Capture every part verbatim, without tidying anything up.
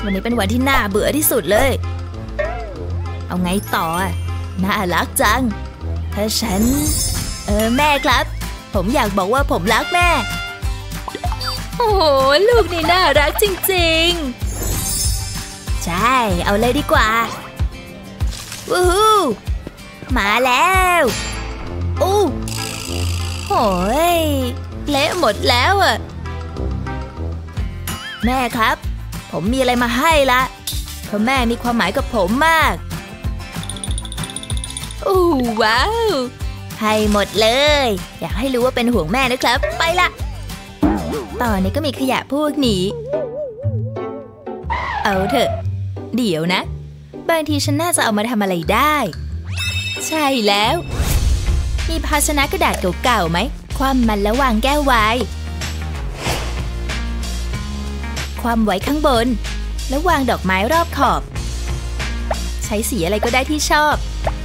วันนี้เป็นวันที่น่าเบื่อที่สุดเลยเอาไงต่อน่ารักจังถ้าฉันเออแม่ครับผมอยากบอกว่าผมรักแม่โอ้โหลูกนี่น่ารักจริงๆใช่เอาเลยดีกว่าวู้ฮู้มาแล้วอู้โอ้ยเละหมดแล้วอ่ะแม่ครับผมมีอะไรมาให้ละเพราะแม่มีความหมายกับผมมากอู้ว้าวให้หมดเลยอยากให้รู้ว่าเป็นห่วงแม่นะครับไปละตอนนี้ก็มีขยะพวกนี้เอาเถอะเดี๋ยวนะบางทีฉันน่าจะเอามาทำอะไรได้ใช่แล้วมีภาชนะกระดาษเก่าๆไหมคว่ำมันแล้ววางแก้วไว้คว่ำไว้ข้างบนแล้ววางดอกไม้รอบขอบใช้สีอะไรก็ได้ที่ชอบ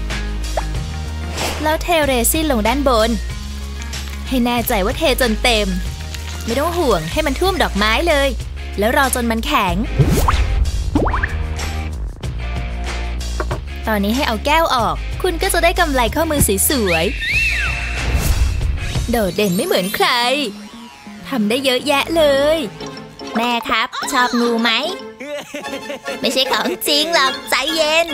แล้วเทเรซินลงด้านบนให้แน่ใจว่าเทจนเต็มไม่ต้องห่วงให้มันท่วมดอกไม้เลยแล้วรอจนมันแข็งตอนนี้ให้เอาแก้วออกคุณก็จะได้กำไลข้อมือสวยๆโดดเด่นไม่เหมือนใครทำได้เยอะแยะเลยแม่ครับชอบงูไหมไม่ใช่ของจริงหรอกใจเย็น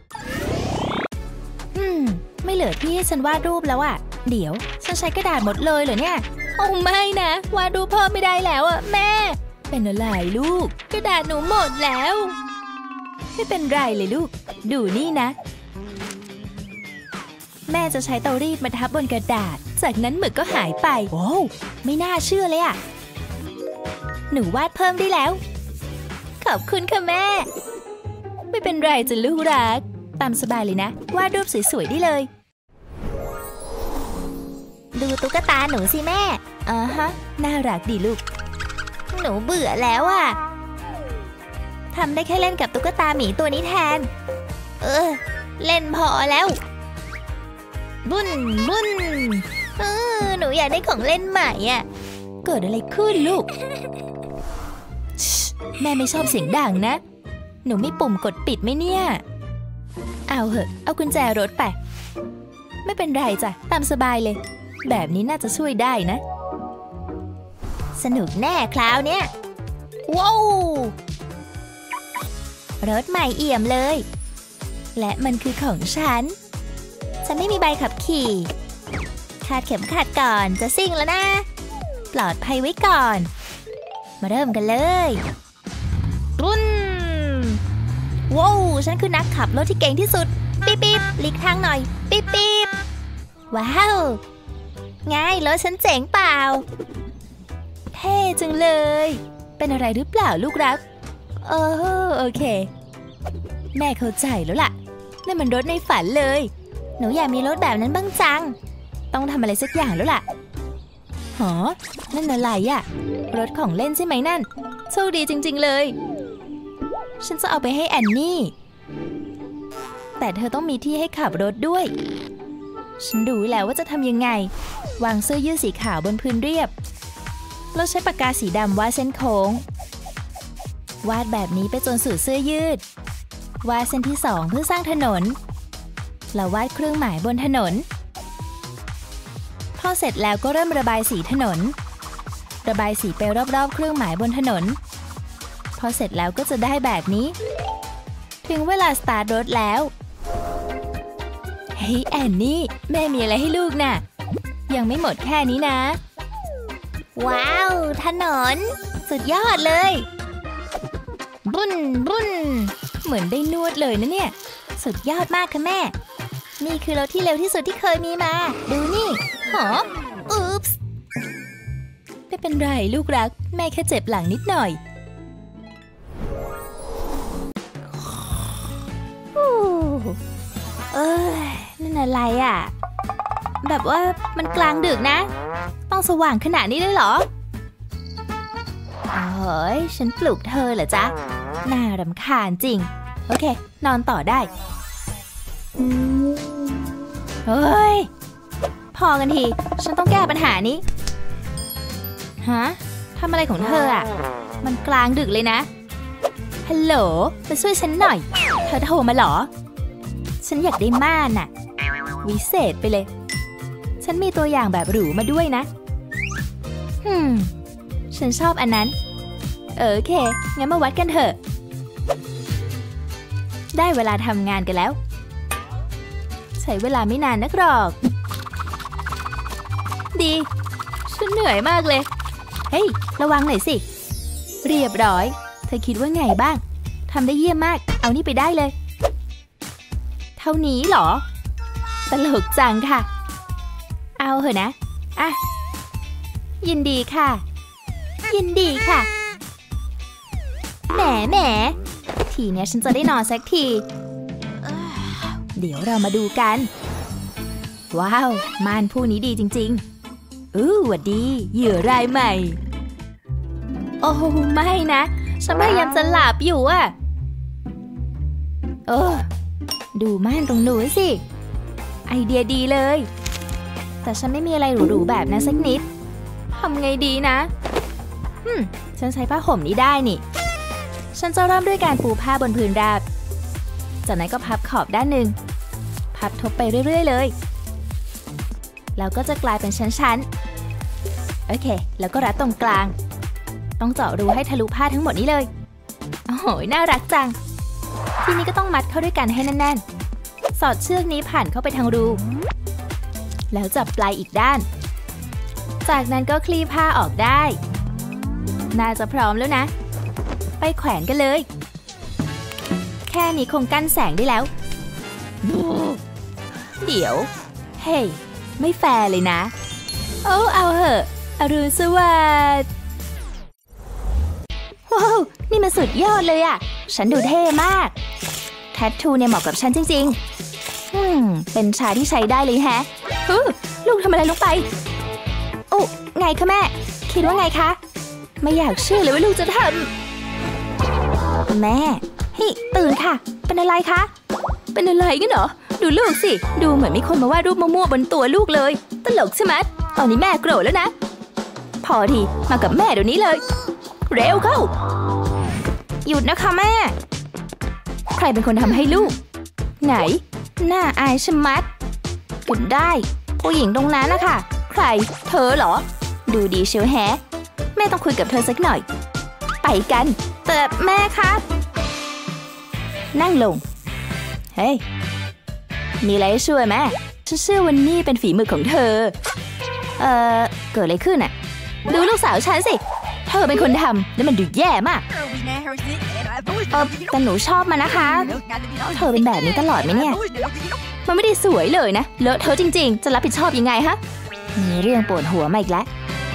อืมไม่เหลือที่ให้ฉันวาดรูปแล้วอ่ะเดี๋ยวฉันใช้กระดาษหมดเลยเหรอเนี่ยโอ้ไม่นะวาดรูปเพิ่มไม่ได้แล้วอ่ะแม่เป็นอะไรลูกกระดาษหนูหมดแล้วไม่เป็นไรเลยลูกดูนี่นะแม่จะใช้เตารีดมาทับบนกระดาษจากนั้นหมึกก็หายไปโอ้ไม่น่าเชื่อเลยอ่ะหนูวาดเพิ่มได้แล้วขอบคุณค่ะแม่ไม่เป็นไรจ้ะลูกรักตามสบายเลยนะวาดรูปสวยๆได้เลยดูตุ๊กตาหนูสิแม่อ่าฮะน่ารักดีลูกหนูเบื่อแล้วอ่ะทำได้แค่เล่นกับตุ๊กตาหมีตัวนี้แทนเออเล่นพอแล้วบุ้นบุ้นเออหนูอยากได้ของเล่นใหม่อ่ะเกิดอะไรขึ้นลูกแม่ไม่ชอบเสียงดังนะหนูไม่ปุ่มกดปิดไหมเนี่ยเอาเหอะเอากุญแจรถไปไม่เป็นไรจ้ะตามสบายเลยแบบนี้น่าจะช่วยได้นะสนุกแน่คราวเนี้ยว้าวรถใหม่เอี่ยมเลยและมันคือของฉันฉันไม่มีใบขับขี่คาดเข็มขัดก่อนจะซิ่งแล้วนะปลอดภัยไว้ก่อนมาเริ่มกันเลยรุ่นว้าวฉันคือนักขับรถที่เก่งที่สุดปิ๊บปิ๊บหลีกทางหน่อยปิ๊บปิ๊บว้าวไงรถฉันเจ๋งเปล่าเท่จังเลยเป็นอะไรหรือเปล่าลูกรักเออโอเคแม่เข้าใจแล้วล่ะนั่นมันรถในฝันเลยหนูอยากมีรถแบบนั้นบ้างจังต้องทำอะไรสักอย่างแล้วล่ะหอนั่นอะไรอะรถของเล่นใช่ไหมนั่นโชคดีจริงๆเลยฉันจะเอาไปให้แอนนี่แต่เธอต้องมีที่ให้ขับรถด้วยฉันรู้แล้วว่าจะทำยังไงวางเสื้อยืดสีขาวบนพื้นเรียบแล้วใช้ปากกาสีดำวาดเส้นโค้งวาดแบบนี้ไปจนสุดเสื้อยืดวาดเส้นที่สองเพื่อสร้างถนนแล้ววาดเครื่องหมายบนถนนพอเสร็จแล้วก็เริ่มระบายสีถนนระบายสีไปรอบๆเครื่องหมายบนถนนพอเสร็จแล้วก็จะได้แบบนี้ถึงเวลาสตาร์ทรถแล้วเฮ้ยแอนนี่แม่มีอะไรให้ลูกน่ะยังไม่หมดแค่นี้นะว้าวถนนสุดยอดเลยบุ้นบุ้นเหมือนได้นวดเลยนะเนี่ยสุดยอดมากค่ะแม่นี่คือรถที่เร็วที่สุดที่เคยมีมาดูนี่หออุ๊ปส์ไม่เป็นไรลูกรักแม่แค่เจ็บหลังนิดหน่อยเอ้ยนั่นอะไรอ่ะแบบว่ามันกลางดึกนะต้องสว่างขนาดนี้เลยเหรอเฮ้ยฉันปลุกเธอเหรอจ๊ะน่ารำคาญจริงโอเคนอนต่อได้เฮ้ยพอกันทีฉันต้องแก้ปัญหานี้ฮะทำอะไรของเธออ่ะมันกลางดึกเลยนะพฮัลโหลมาช่วยฉันหน่อยเธอโทรมาเหรอฉันอยากได้ม่านน่ะวิเศษไปเลยฉันมีตัวอย่างแบบหรูมาด้วยนะฮึมฉันชอบอันนั้นเออโอเคงั้นมาวัดกันเถอะได้เวลาทำงานกันแล้วใช้เวลาไม่นานนักหรอกดีฉันเหนื่อยมากเลยเฮ้ยระวังหน่อยสิเรียบร้อยเธอคิดว่าไงบ้างทำได้เยี่ยมมากเอานี่ไปได้เลยเท่านี้เหรอตลกจังค่ะเอาเหอะนะอ่ะยินดีค่ะยินดีค่ะแหมแหมทีเนี้ยฉันจะได้นอนสักทีเดี๋ยวเรามาดูกันว้าวม่านผู้นี้ดีจริงๆอู้หวัดดีเหยื่อรายใหม่โอ้ไม่นะฉันพยายามจะหลับอยู่อะเออดูม่านตรงหนูสิไอเดียดีเลยแต่ฉันไม่มีอะไรหรูๆแบบนั้นสักนิดทำไงดีนะฮึมฉันใช้ผ้าห่มนี้ได้นี่ฉันจะเริ่มด้วยการปูผ้าบนพื้นราบจากนั้นก็พับขอบด้านหนึ่งพับทบไปเรื่อยๆเลยแล้วก็จะกลายเป็นชั้นๆโอเคแล้วก็รัดตรงกลางต้องเจาะรูให้ทะลุผ้าทั้งหมดนี้เลยโอ้โหน่ารักจังทีนี้ก็ต้องมัดเข้าด้วยกันให้แน่นๆสอดเชือกนี้ผ่านเข้าไปทางรูแล้วจับปลายอีกด้านจากนั้นก็คลี่ผ้าออกได้น่าจะพร้อมแล้วนะไปแขวนกันเลยแค่นี้คงกั้นแสงได้แล้วเดี๋ยวเฮ้ยไม่แฟร์เลยนะโอ้เอาเหอะอรุณสวัสดิ์ว้าวนี่มันสุดยอดเลยอ่ะฉันดูเท่มากแทททูเนี่ยเหมาะกับฉันจริงๆอืมเป็นชาที่ใช้ได้เลยแฮะฮึลูกทำอะไรลงไปโอ้ไงคะแม่คิดว่าไงคะไม่อยากเชื่อเลยว่าลูกจะทำแม่เฮ้ยตื่นค่ะเป็นอะไรคะเป็นอะไรกันเหรอดูลูกสิดูเหมือนมีคนมาวาดรูปมั่วๆบนตัวลูกเลยตลกใช่ไหมตอนนี้แม่โกรธแล้วนะพอทีมากับแม่เดี๋ยวนี้เลยเร็วเข้าหยุดนะคะแม่ใครเป็นคนทำให้ลูกไหนหน้าอายชะมัดกุดได้ผู้หญิงตรงนั้นนะคะใครเธอเหรอดูดีเชียวแฮะแม่ต้องคุยกับเธอสักหน่อยไปกันแต่แม่คะนั่งลงเฮ้ยมีอะไรช่วยแม่ฉันเชื่อวันนี้เป็นฝีมือของเธอเอ่อเกิดอะไรขึ้นน่ะดูลูกสาวฉันสิเธอเป็นคนทำแล้วมันดูแย่มากเออแต่หนูชอบมันนะคะเธอเป็นแบบนี้ตลอดไหมเนี่ยมันไม่ได้สวยเลยนะเลอะเทอะจริงๆจะรับผิดชอบยังไงฮะมีเรื่องปวดหัวมาอีกแล้ว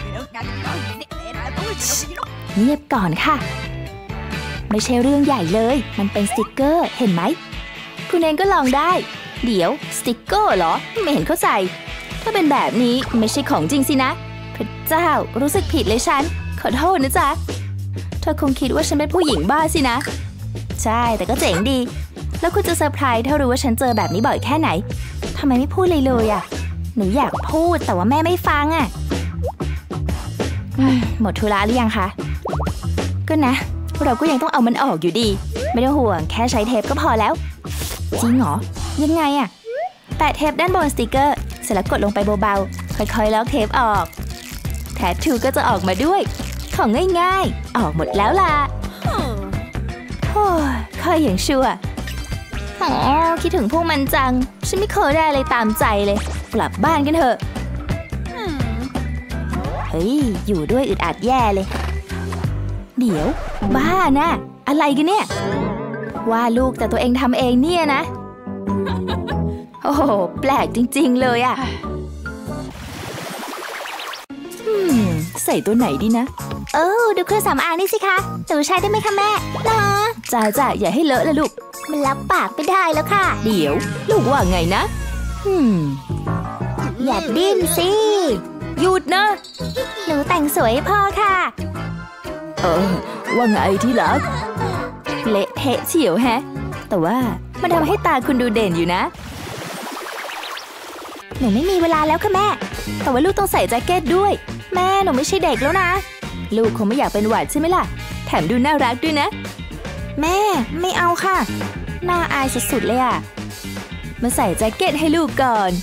เงียบก่อนค่ะไม่ใช่เรื่องใหญ่เลยมันเป็นสติกเกอร์เห็นไหมคุณเองก็ลองได้เดี๋ยวสติกเกอร์เหรอไม่เห็นเขาใส่ถ้าเป็นแบบนี้ไม่ใช่ของจริงสินะพระเจ้ารู้สึกผิดเลยฉันขอโทษนะจ๊ะเธอคงคิดว่าฉันเป็นผู้หญิงบ้าสินะใช่แต่ก็เจ๋งดีแล้วคุณจะเซอร์ไพรส์ถ้ารู้ว่าฉันเจอแบบนี้บ่อยแค่ไหนทำไมไม่พูดเลยเลยอ่ะหนูอยากพูดแต่ว่าแม่ไม่ฟังอ่ะหมดธุระหรือยังคะก็นะเราก็ยังต้องเอามันออกอยู่ดีไม่ต้องห่วงแค่ใช้เทปก็พอแล้วจริงเหรอยังไงอ่ะแปะเทปด้านบนสติกเกอร์เสร็จแล้วกดลงไปเบาๆค่อยๆลอกเทปออกแทททูก็จะออกมาด้วยของง่ายๆออกหมดแล้วล่ะโอ้ยค่อยอย่างชั่วอ๋อคิดถึงพวกมันจังฉันไม่เคยได้อะไรตามใจเลยกลับบ้านกันเถอะเฮ้ยอยู่ด้วยอึดอัดแย่เลยเดี๋ยวบ้านะอะไรกันเนี่ยว่าลูกแต่ตัวเองทำเองเนี่ยนะโอ้โหแปลกจริงๆเลยอะอืมใส่ตัวไหนดีนะเออดูเครื่องสำอางนี่สิคะหนูใช้ได้ไหมคะแม่นะจ้าจ้าอย่าให้เลอะเลยลูกมันรับปากไม่ได้แล้วค่ะเดี๋ยวลูกว่าไงนะอืมอย่าดิ้นสิหยุดนะหนูแต่งสวยให้พ่อค่ะเออว่าไงที่รักเละเทะเฉียวแฮะแต่ว่ามันทำให้ตาคุณดูเด่นอยู่นะหนูไม่มีเวลาแล้วค่ะแม่แต่ว่าลูกต้องใส่แจ็คเก็ตด้วยแม่หนูไม่ใช่เด็กแล้วนะลูกคงไม่อยากเป็นหวัดใช่ไหมล่ะแถมดูน่ารักด้วยนะแม่ไม่เอาค่ะน่าอายสุดๆเลยอะมาใส่แจ็คเก็ตให้ลูกก่อน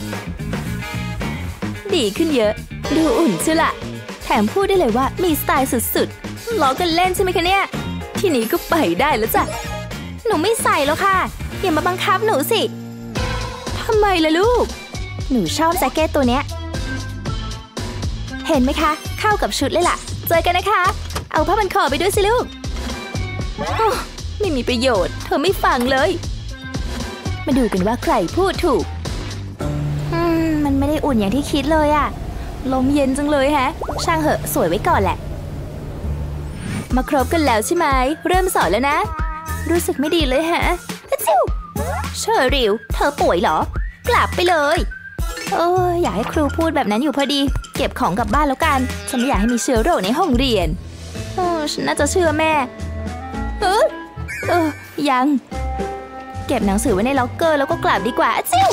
ดีขึ้นเยอะดูอุ่นใช่ละแถมพูดได้เลยว่ามีสไตล์สุดๆล้อกันเล่นใช่ไหมคะเนี่ยทีนี้ก็ไปได้แล้วจ้ะหนูไม่ใส่แล้วค่ะอย่ามาบังคับหนูสิทำไมล่ะลูกหนูชอบแจ็คเก็ตตัวเนี้ยเห็นไหมคะเข้ากับชุดเลยล่ะเจอกันนะคะเอาผ้าพันคอไปด้วยสิลูกไม่มีประโยชน์เธอไม่ฟังเลยมาดูกันว่าใครพูดถูกอืมมันไม่ได้อุ่นอย่างที่คิดเลยอะลมเย็นจังเลยแฮะช่างเหอะสวยไว้ก่อนแหละมาครบกันแล้วใช่ไหมเริ่มสอนแล้วนะรู้สึกไม่ดีเลยฮะจิ้วเชอริวเธอป่วยเหรอกลับไปเลยเอออยากให้ครูพูดแบบนั้นอยู่พอดีเก็บของกลับบ้านแล้วกันฉันไม่อยากให้มีเชื้อโรคในห้องเรียนเออฉันน่าจะเชื่อแม่เออเออยังเก็บหนังสือไว้ในล็อกเกอร์แล้วก็กลับดีกว่าจิ้ว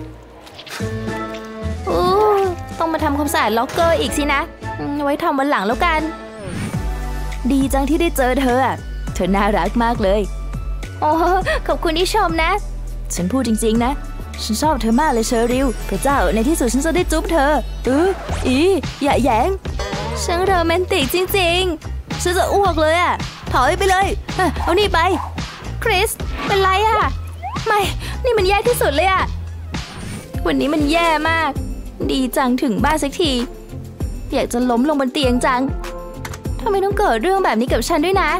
โอ้ต้องมาทำความสะอาดล็อกเกอร์อีกสินะไว้ทำวันหลังแล้วกันดีจังที่ได้เจอเธอเธอน่ารักมากเลยโอ้ขอบคุณที่ชมนะฉันพูดจริงๆนะฉันชอบเธอมากเลยเชอริลพระเจ้าในที่สุดฉันจะได้จุ๊บเธอเอออีอย่าแย้งฉันโรแมนติกจริงๆฉันจะอ้วกเลยอ่ะถอยไปเลยเอานี่ไปคริสเป็นไรอ่ะไม่นี่มันแย่ที่สุดเลยอ่ะวันนี้มันแย่มากดีจังถึงบ้านสักทีอยากจะล้มลงบนเตียงจังทำไมต้องเกิดเรื่องแบบนี้กับฉันด้วยนะ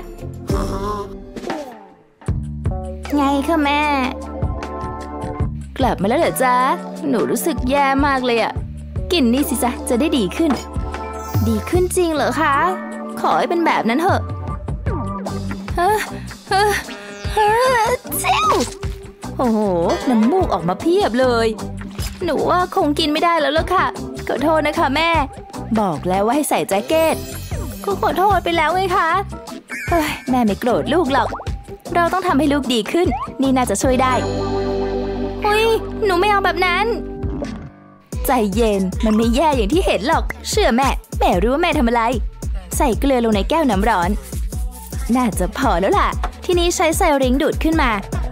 ไงคะแม่กลับมาแล้วเหรอจ๊ะหนูรู้สึกแย่มากเลยอ่ะกินนี่สิจ๊ะจะได้ดีขึ้นดีขึ้นจริงเหรอคะขอให้เป็นแบบนั้นเถอะเฮ้อเฮ้อเฮ้อเจ้าโอ้โหน้ำมูกออกมาเพียบเลยหนูว่าคงกินไม่ได้แล้วล่ะค่ะขอโทษนะคะแม่บอกแล้วว่าให้ใส่แจ็คเก็ตก็ขอโทษไปแล้วไงคะเฮ้ยแม่ไม่โกรธลูกหรอกเราต้องทำให้ลูกดีขึ้นนี่น่าจะช่วยได้เฮ้ยหนูไม่เอาแบบนั้นใจเย็นมันไม่แย่อย่างที่เห็นหรอกเชื่อแม่แม่รู้ว่าแม่ทำอะไรใส่เกลือลงในแก้วน้ำร้อนน่าจะพอแล้วล่ะทีนี้ใช้ไซริงดูดขึ้นมา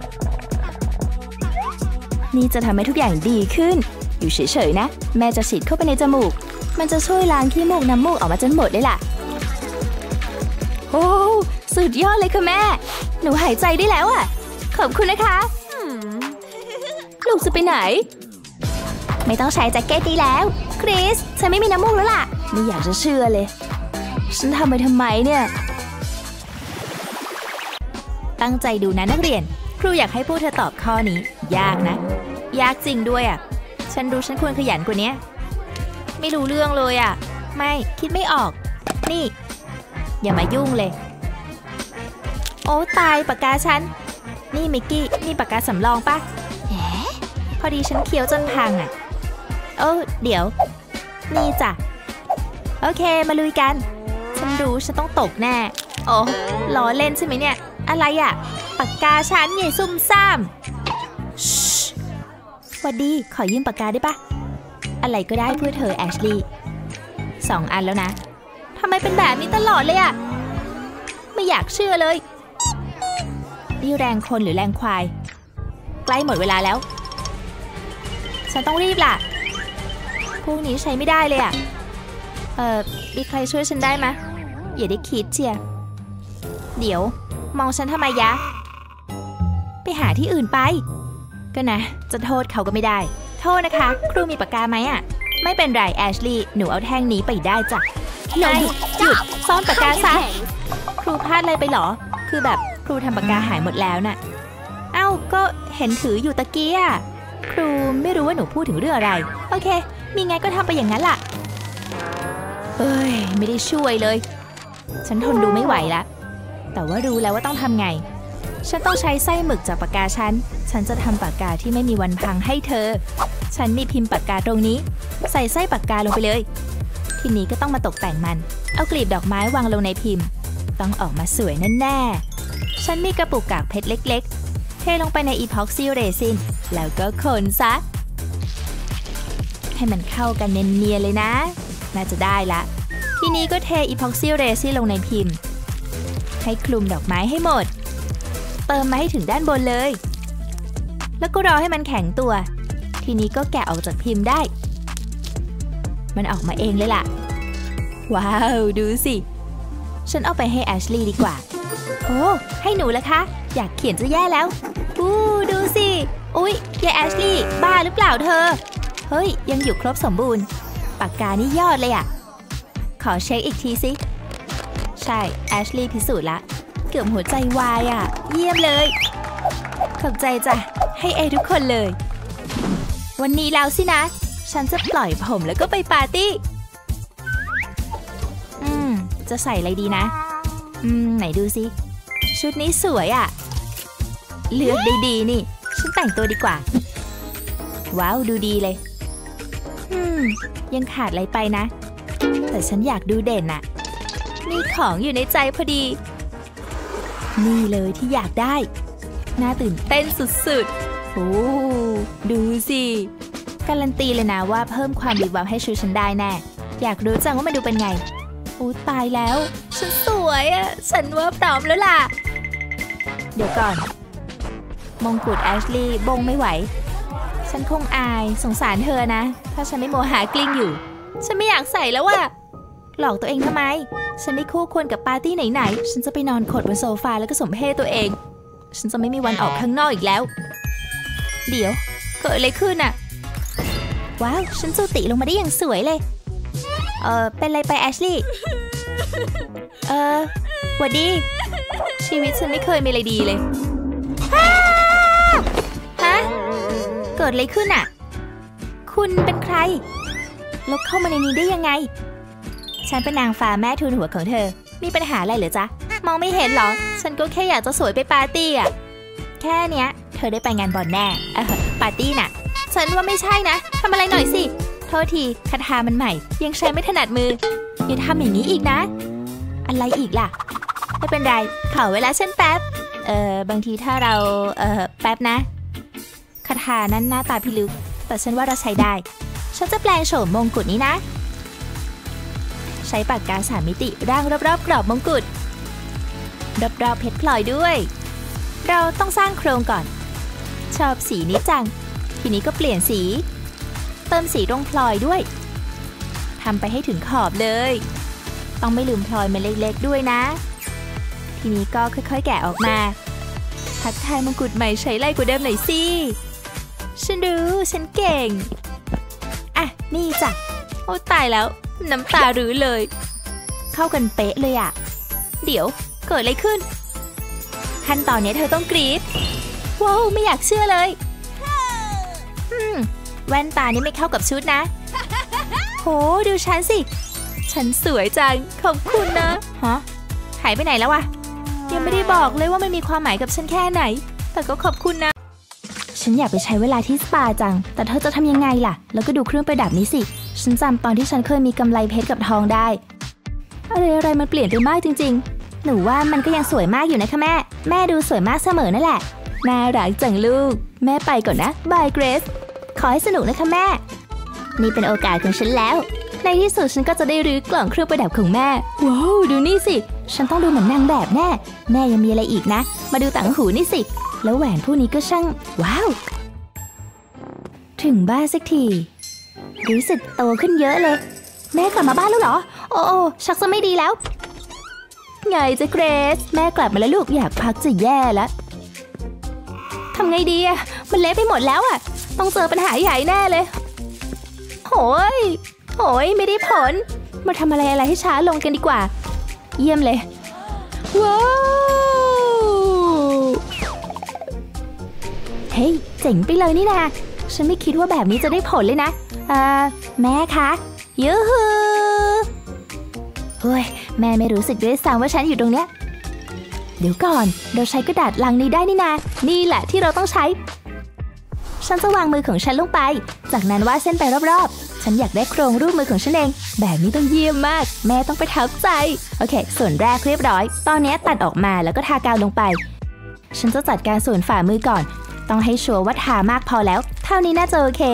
นี่จะทำให้ทุกอย่างดีขึ้นอยู่เฉยๆนะแม่จะฉีดเข้าไปในจมูกมันจะช่วยล้างขี้มูกน้ำมูกออกมาจนหมดเลยล่ะโอ้สุดยอดเลยค่ะแม่หนูหายใจได้แล้วอ่ะขอบคุณนะคะลูกจะไปไหนไม่ต้องใช้แจ็คเก็ตดีแล้วคริสฉันไม่มีน้ำมูกแล้วล่ะไม่อยากจะเชื่อเลยฉันทำไปทำไมเนี่ยตั้งใจดูนะนักเรียนครูอยากให้พวกเธอตอบข้อนี้ยากนะยากจริงด้วยอ่ะฉันรู้ฉันควรขยันกว่านี้ไม่รู้เรื่องเลยอ่ะไม่คิดไม่ออกนี่อย่ามายุ่งเลยโอ้ตายปากกาฉันนี่มิกกี้นี่ปากกาสำรองปะแหมพอดีฉันเคี้ยวจนพังอ่ะเออเดี๋ยวนี่จ้ะโอเคมาลุยกันฉันรู้ฉันต้องตกแน่โอ้ล้อเล่นใช่ไหมเนี่ยอะไรอ่ะปากกาฉันใหญ่ซุ่มซ่ามสวัสดีขอยืมปากกาได้ปะอะไรก็ได้เพื่อเธอแอชลีย์สองอันแล้วนะทำไมเป็นแบบนี้ตลอดเลยอะไม่อยากเชื่อเลยนี่แรงคนหรือแรงควายใกล้หมดเวลาแล้วฉันต้องรีบล่ะพวกนี้ใช้ไม่ได้เลยอะเอ่อมีใครช่วยฉันได้ไหมอย่าได้คิดเชียเดี๋ยวมองฉันทำไมยะไปหาที่อื่นไปก็นะจะโทษเขาก็ไม่ได้โทษนะคะครูมีปากกาไหมอ่ะไม่เป็นไรแอชลีย์หนูเอาแท่งนี้ไปได้จ้ะนายหยุดซ่อนปากกาซะครูพลาดอะไรไปหรอคือแบบครูทำปากกาหายหมดแล้วน่ะเอ้าก็เห็นถืออยู่ตะกี้อ่ะครูไม่รู้ว่าหนูพูดถึงเรื่องอะไรโอเคมีไงก็ทำไปอย่างนั้นล่ะเอ้ยไม่ได้ช่วยเลยฉันทนดูไม่ไหวละแต่ว่ารู้แล้วว่าต้องทำไงฉันต้องใช้ไส้หมึกจากปากกาฉันฉันจะทำปากกาที่ไม่มีวันพังให้เธอฉันมีพิมพ์ปากกาตรงนี้ใส่ไส้ปากกาลงไปเลยทีนี้ก็ต้องมาตกแต่งมันเอากลีบดอกไม้วางลงในพิมพ์ต้องออกมาสวยแน่ๆฉันมีกระปุกกากเพชรเล็กๆเทลงไปในอีพ็อกซี่เรซินแล้วก็คนซะให้มันเข้ากันเนียนๆเลยนะน่าจะได้ละทีนี้ก็เทอีพ็อกซี่เรซินลงในพิมพ์ให้คลุมดอกไม้ให้หมดเติมมาให้ถึงด้านบนเลยแล้วก็รอให้มันแข็งตัวทีนี้ก็แกะออกจากพิมพ์ได้มันออกมาเองเลยล่ะว้าวดูสิฉันเอาไปให้แอชลีย์ดีกว่าโอ้ให้หนูละคะอยากเขียนจะแย่แล้วอู้ดูสิอุ๊ยยายแอชลีย์บ้าหรือเปล่าเธอเฮ้ยยังอยู่ครบสมบูรณ์ปากกานี่ยอดเลยอะขอเช็คอีกทีสิใช่แอชลีย์พิสูจน์ละเกือบหัวใจวายอะเยี่ยมเลยขอบใจจ้ะให้เอทุกคนเลยวันนี้แล้วสินะฉันจะปล่อยผมแล้วก็ไปปาร์ตี้อืมจะใส่อะไรดีนะอืมไหนดูสิชุดนี้สวยอะเลือกดีๆนี่ฉันแต่งตัวดีกว่าว้าวดูดีเลยอืมยังขาดอะไรไปนะแต่ฉันอยากดูเด่นอะมีของอยู่ในใจพอดีนี่เลยที่อยากได้น่าตื่นเต้นสุดๆโอ้ดูสิการันตีเลยนะว่าเพิ่มความวิบวับให้ชุดฉันได้แน่อยากรู้จังว่ามันดูเป็นไงโอ้ตายแล้วฉันสวยอะฉันว่าพร้อมแล้วล่ะเดี๋ยวก่อนมงกุฎแอชลีย์บงไม่ไหวฉันคงอายสงสารเธอนะถ้าฉันไม่โมหากลิ้งอยู่ฉันไม่อยากใส่แล้วอะหลอกตัวเองทำไมฉันไม่คู่ควรกับปาร์ตี้ไหนๆฉันจะไปนอนขดบนโซฟาแล้วก็สมเพศตัวเองฉันจะไม่มีวันออกข้างนอกอีกแล้วเดี๋ยวเกิดอะไรขึ้นอะว้าวฉันจูติลงมาได้อย่างสวยเลยเออเป็นไรไปแอชลีย์เออหวัดดีชีวิตฉันไม่เคยมีอะไรดีเลยฮะเกิดอะไรขึ้นอะคุณเป็นใครแล้วเข้ามาในนี้ได้ยังไงฉันเป็นนางฟ้าแม่ทูลหัวของเธอมีปัญหาอะไรเหรอจ๊ะมองไม่เห็นหรอฉันก็แค่อยากจะสวยไปปาร์ตี้อะแค่เนี้ยเธอได้ไปงานบอลแน่เออปาร์ตี้น่ะฉันว่าไม่ใช่นะทำอะไรหน่อยสิโทษทีคาถามันใหม่ยังใช้ไม่ถนัดมืออย่าทำอย่างนี้อีกนะอะไรอีกล่ะไม่เป็นไรขอเวลาฉันแป๊บเออบางทีถ้าเราเออแป๊บนะคาถานั้นหน้าตาพิลึกแต่ฉันว่าเราใช้ได้ฉันจะแปลงโฉมมงกุฎนี้นะใช้ปากกาสามมิติร่างรอบๆกรอบมงกุฎรอบๆเพชรพลอยด้วยเราต้องสร้างโครงก่อนชอบสีนี้จังทีนี้ก็เปลี่ยนสีเติมสีตรงพลอยด้วยทำไปให้ถึงขอบเลยต้องไม่ลืมพลอยเม็ดเล็กๆด้วยนะทีนี้ก็ค่อยๆแกะออกมาทักทายมงกุฎใหม่ใช้ไล่กว่าเดิมหน่อยสิฉันรู้ฉันเก่งอ่ะนี่จ้ะโอ้ตายแล้วน้ำตารื้อเลยเข้ากันเป๊ะเลยอะเดี๋ยวเกิดอะไรขึ้นขั้นตอนนี้เธอต้องกรี๊ดว้าวไม่อยากเชื่อเลยอืมแว่นตานี้ไม่เข้ากับชุดนะโหดูฉันสิฉันสวยจังขอบคุณนะฮะหายไปไหนแล้ววะยังไม่ได้บอกเลยว่ามันมีความหมายกับฉันแค่ไหนแต่ก็ขอบคุณนะฉันอยากไปใช้เวลาที่สปาจังแต่เธอจะทำยังไงล่ะแล้วก็ดูเครื่องประดับนี้สิฉันจำตอนที่ฉันเคยมีกำไลเพชรกับทองได้อะไรอะไรมันเปลี่ยนไปมากจริงๆหนูว่ามันก็ยังสวยมากอยู่นะคะแม่แม่ดูสวยมากเสมอนั่นแหละน่ารักจังลูกแม่ไปก่อนนะบายเกรซขอให้สนุกนะคะแม่นี่เป็นโอกาสของฉันแล้วในที่สุดฉันก็จะได้รื้อกล่องเครื่องประดับของแม่ว้าวดูนี่สิฉันต้องดูเหมือนนางแบบแน่แม่ยังมีอะไรอีกนะมาดูต่างหูนี่สิแล้วแหวนพวกนี้ก็ช่างว้าวถึงบ้านสักทีรู้สึกโตขึ้นเยอะเลยแม่กลับมาบ้านแล้วเหรอโอ้โอ้ชักจะไม่ดีแล้วไงจ๊ะเกรซแม่กลับมาแล้วลูกอยากพักจะแย่แล้วทำไงดีอะมันเละไปหมดแล้วอะต้องเจอปัญหาใหญ่แน่เลยโหยโหยไม่ได้ผลมาทำอะไรอะไรให้ช้าลงกันดีกว่าเยี่ยมเลยว้าวเฮ้ยเจ๋งไปเลยนี่นะฉันไม่คิดว่าแบบนี้จะได้ผลเลยนะอ่าแม่คะยูฮูเฮ้ยแม่ไม่รู้สึกด้วยซ้ำว่าฉันอยู่ตรงเนี้ยเดี๋ยวก่อนเราใช้กระดาษลังนี้ได้นี่นานี่แหละที่เราต้องใช้ฉันจะวางมือของฉันลงไปจากนั้นวาดเส้นไปรอบๆฉันอยากได้โครงรูปมือของฉันเองแบบนี้ต้องเยี่ยมมากแม่ต้องประทับใจโอเคส่วนแรกเรียบร้อยตอนนี้ตัดออกมาแล้วก็ทากาวลงไปฉันจะจัดการส่วนฝ่ามือก่อนต้องให้ชัวร์ว่าทามากพอแล้วเท่านี้น่าจะโอเค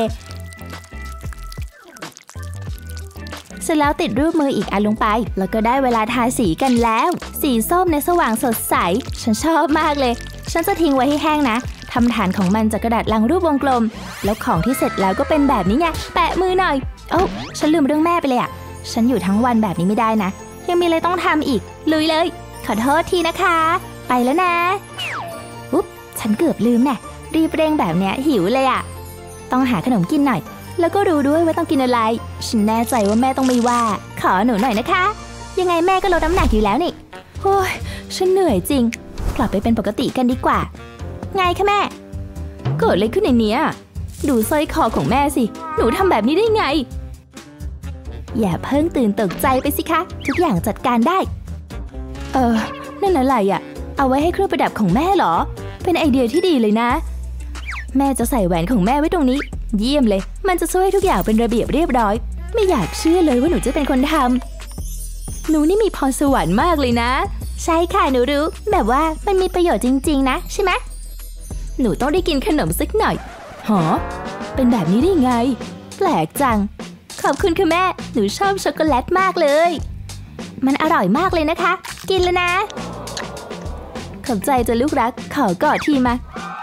เสร็จแล้วติดรูปมืออีกอันลงไปแล้วก็ได้เวลาทาสีกันแล้วสีส้มในสว่างสดใสฉันชอบมากเลยฉันจะทิ้งไว้ให้แห้งนะทำฐานของมันจากกระดาษลังรูปวงกลมแล้วของที่เสร็จแล้วก็เป็นแบบนี้ไงแปะมือหน่อยโอ้ฉันลืมเรื่องแม่ไปเลยอะฉันอยู่ทั้งวันแบบนี้ไม่ได้นะยังมีอะไรต้องทำอีกลุยเลยขอโทษทีนะคะไปแล้วนะอุ๊บฉันเกือบลืมแน่รีบเร่งแบบเนี้ยหิวเลยอะต้องหาขนมกินหน่อยแล้วก็รู้ด้วยว่าต้องกินอะไรฉันแน่ใจว่าแม่ต้องไม่ว่าขอหนูหน่อยนะคะยังไงแม่ก็ลดน้ำหนักอยู่แล้วนี่โอ้ยฉันเหนื่อยจริงกลับไปเป็นปกติกันดีกว่าไงคะแม่เกิดอะไรขึ้นในเนี้ยดูสร้อยคอของแม่สิหนูทำแบบนี้ได้ไงอย่าเพิ่งตื่นตกใจไปสิคะทุกอย่างจัดการได้เออนั่นอะไรอะเอาไว้ให้เครื่องประดับของแม่เหรอเป็นไอเดียที่ดีเลยนะแม่จะใส่แหวนของแม่ไว้ตรงนี้เยี่ยมเลยมันจะช่วยให้ทุกอย่างเป็นระเบียบเรียบร้อยไม่อยากเชื่อเลยว่าหนูจะเป็นคนทำหนูนี่มีพรสวรรค์มากเลยนะใช่ค่ะหนูรู้แบบว่ามันมีประโยชน์จริงๆนะใช่ไหมหนูต้องได้กินขนมสักหน่อยหรอเป็นแบบนี้ได้ไงแปลกจังขอบคุณค่ะแม่หนูชอบช็อกโกแลตมากเลยมันอร่อยมากเลยนะคะกินแล้วนะขอบใจจ้ะลูกรักขอกอดทีมา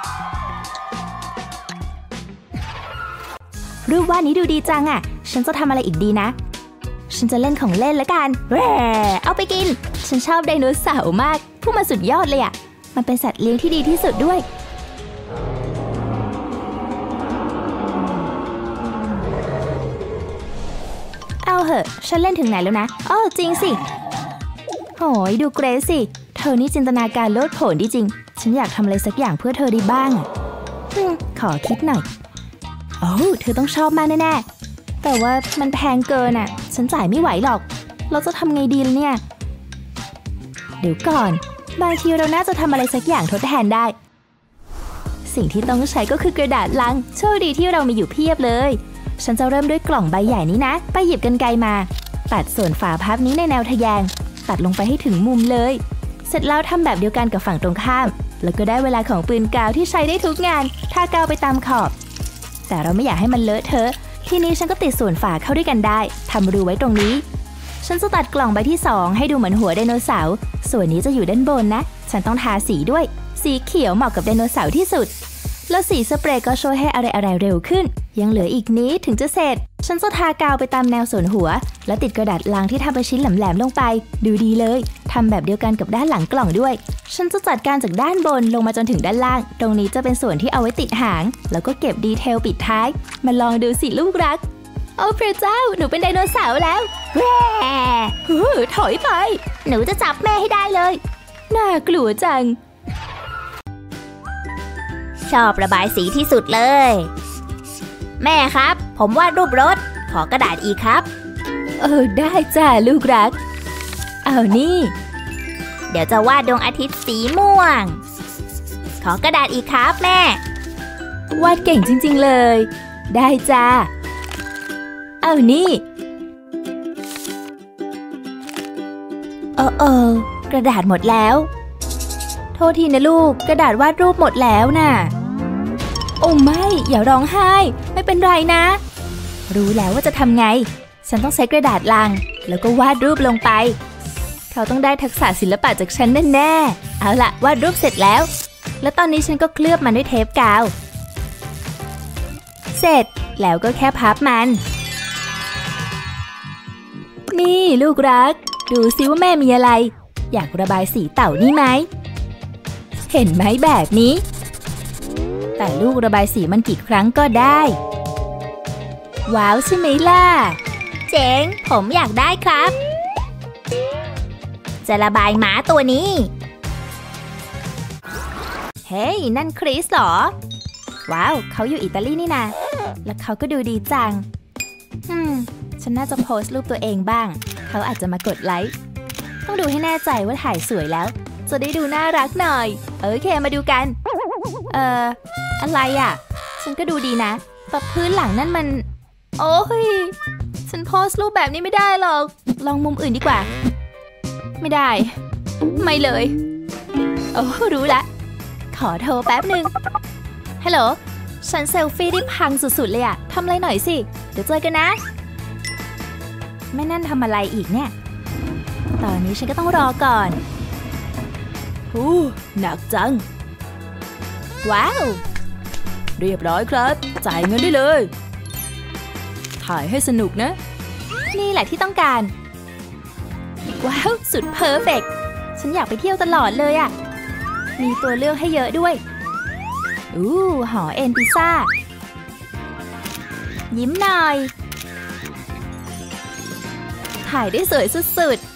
รูปวาดนี้ดูดีจังอ่ะฉันจะทำอะไรอีกดีนะฉันจะเล่นของเล่นละกันแหวเอาไปกินฉันชอบไดโนเสาร์มากพวกมันสุดยอดเลยอ่ะมันเป็นสัตว์เลี้ยงที่ดีที่สุดด้วยเอาเหอะฉันเล่นถึงไหนแล้วนะอ้อจริงสิโหยดูเกรซสิเธอนี่จินตนาการโลดโผนดีจริงฉันอยากทำอะไรสักอย่างเพื่อเธอได้บ้างขอคิดหน่อยโอ้เธอต้องชอบมากแน่ๆแต่ว่ามันแพงเกินอ่ะฉันจ่ายไม่ไหวหรอกเราจะทำไงดีล่ะเนี่ยเดี๋ยวก่อนบางทีเราน่าจะทำอะไรสักอย่างทดแทนได้สิ่งที่ต้องใช้ก็คือกระดาษลังโชคดีที่เรามีอยู่เพียบเลยฉันจะเริ่มด้วยกล่องใบใหญ่นี้นะไปหยิบกรรไกรมาตัดส่วนฝาพับนี้ในแนวทะแยงตัดลงไปให้ถึงมุมเลยเสร็จแล้วทำแบบเดียวกันกับฝั่งตรงข้ามแล้วก็ได้เวลาของปืนกาวที่ใช้ได้ทุกงานทากาวไปตามขอบแต่เราไม่อยากให้มันเลอะเทอะทีนี้ฉันก็ติดส่วนฝาเข้าด้วยกันได้ทำรูไว้ตรงนี้ฉันจะตัดกล่องใบที่สองให้ดูเหมือนหัวไดโนเสาร์ส่วนนี้จะอยู่ด้านบนนะฉันต้องทาสีด้วยสีเขียวเหมาะกับไดโนเสาร์ที่สุดแล้วสีสเปรย์ก็ช่วยให้อะไรอะไรเร็วขึ้นยังเหลืออีกนิดถึงจะเสร็จฉันจะทากาวไปตามแนวส่วนหัวแล้วติดกระดาษลังที่ทำเป็นชิ้นแหลมๆลงไปดูดีเลยทำแบบเดียวกันกับด้านหลังกล่องด้วยฉันจะจัดการจากด้านบนลงมาจนถึงด้านล่างตรงนี้จะเป็นส่วนที่เอาไว้ติดหางแล้วก็เก็บดีเทลปิดท้ายมาลองดูสิลูกรักโอ้พระเจ้าหนูเป็นไดโนเสาร์แล้วแหวถอยไปหนูจะจับแม่ให้ได้เลยน่ากลัวจังชอบระบายสีที่สุดเลยแม่ครับผมวาดรูปรถขอกระดาษอีกครับเออได้จ้าลูกรักเอานี่เดี๋ยวจะวาดดวงอาทิตย์สีม่วงขอกระดาษอีกครับแม่วาดเก่งจริงๆเลยได้จ้าเอานี่เออเออกระดาษหมดแล้วโทษทีนะลูกกระดาษวาดรูปหมดแล้วน่ะโอ้ไม่อย่าร้องไห้ไม่เป็นไรนะรู้แล้วว่าจะทำไงฉันต้องใช้กระดาษลังแล้วก็วาดรูปลงไปเขาต้องได้ทักษะศิลปะจากฉันแน่ๆเอาล่ะวาดรูปเสร็จแล้วแล้วตอนนี้ฉันก็เคลือบมันด้วยเทปกาวเสร็จแล้วก็แค่พับมันนี่ลูกรักดูซิว่าแม่มีอะไรอยากระบายสีเต่านี่ไหมเห็นไหมแบบนี้แต่ลูกระบายสีมันกี่ครั้งก็ได้ว้าวใช่ไหมล่ะเจ๋งผมอยากได้ครับจะระบายหมาตัวนี้เฮ้ยนั่นคริสเหรอว้าวเขาอยู่อิตาลีนี่นะแล้วเขาก็ดูดีจังอืมฉันน่าจะโพสต์รูปตัวเองบ้างเขาอาจจะมากดไลค์ต้องดูให้แน่ใจว่าถ่ายสวยแล้วจะได้ดูน่ารักหน่อยโอเคมาดูกันเอ่ออะไรอ่ะฉันก็ดูดีนะแต่พื้นหลังนั่นมันโอ้ยฉันโพสต์รูปแบบนี้ไม่ได้หรอกลองมุมอื่นดีกว่าไม่ได้ไม่เลยโอ้รู้ละขอโทรแป๊บหนึ่งฮัลโหลฉันเซลฟี่ได้พังสุดๆเลยอะทำอะไรหน่อยสิเดี๋ยวเจอกันนะแม่นั่นทำอะไรอีกเนี่ยตอนนี้ฉันก็ต้องรอก่อนอู้หนักจังว้าวเรียบร้อยครับจ่ายเงินได้เลยถ่ายให้สนุกนะนี่แหละที่ต้องการว้าวสุดเพอร์เฟกต์ฉันอยากไปเที่ยวตลอดเลยอ่ะมีตัวเลือกให้เยอะด้วยอู้หอเอ็นพิซซ่ายิ้มหน่อยถ่ายได้สวยสุด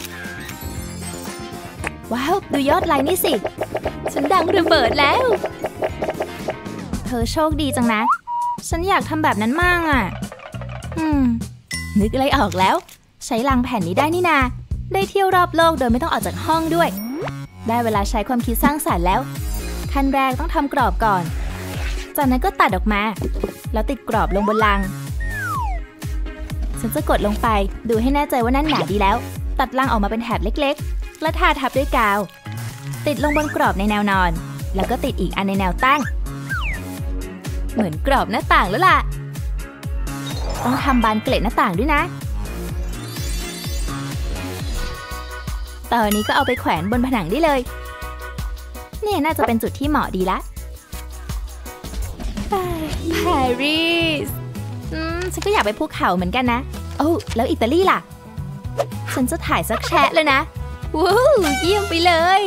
ๆว้าวดูยอดไลน์นี่สิฉันดังระเบิดแล้วเธอโชคดีจังนะฉันอยากทำแบบนั้นมากอ่ะอืมนึกอะไรออกแล้วใช้ลังแผ่นนี้ได้นี่นาได้เที่ยวรอบโลกโดยไม่ต้องออกจากห้องด้วยได้เวลาใช้ความคิดสร้างสรรค์แล้วขั้นแรกต้องทำกรอบก่อนจากนั้นก็ตัดออกมาแล้วติดกรอบลงบนลังฉันจะกดลงไปดูให้แน่ใจว่าแน่นหนาดีแล้วตัดลังออกมาเป็นแถบเล็กๆและทาทับด้วยกาวติดลงบนกรอบในแนวนอนแล้วก็ติดอีกอันในแนวตั้งเหมือนกรอบหน้าต่างแล้วล่ะต้องทำบานเกล็ดหน้าต่างด้วยนะตอนนี้ก็เอาไปแขวนบนผนังได้เลยนี่น่าจะเป็นจุดที่เหมาะดีละปารีสอืมฉันก็อยากไปภูเขาเหมือนกันนะโอ้แล้วอิตาลีล่ะฉันจะถ่ายสักแชะเลยนะว้าวเยี่ยมไปเลย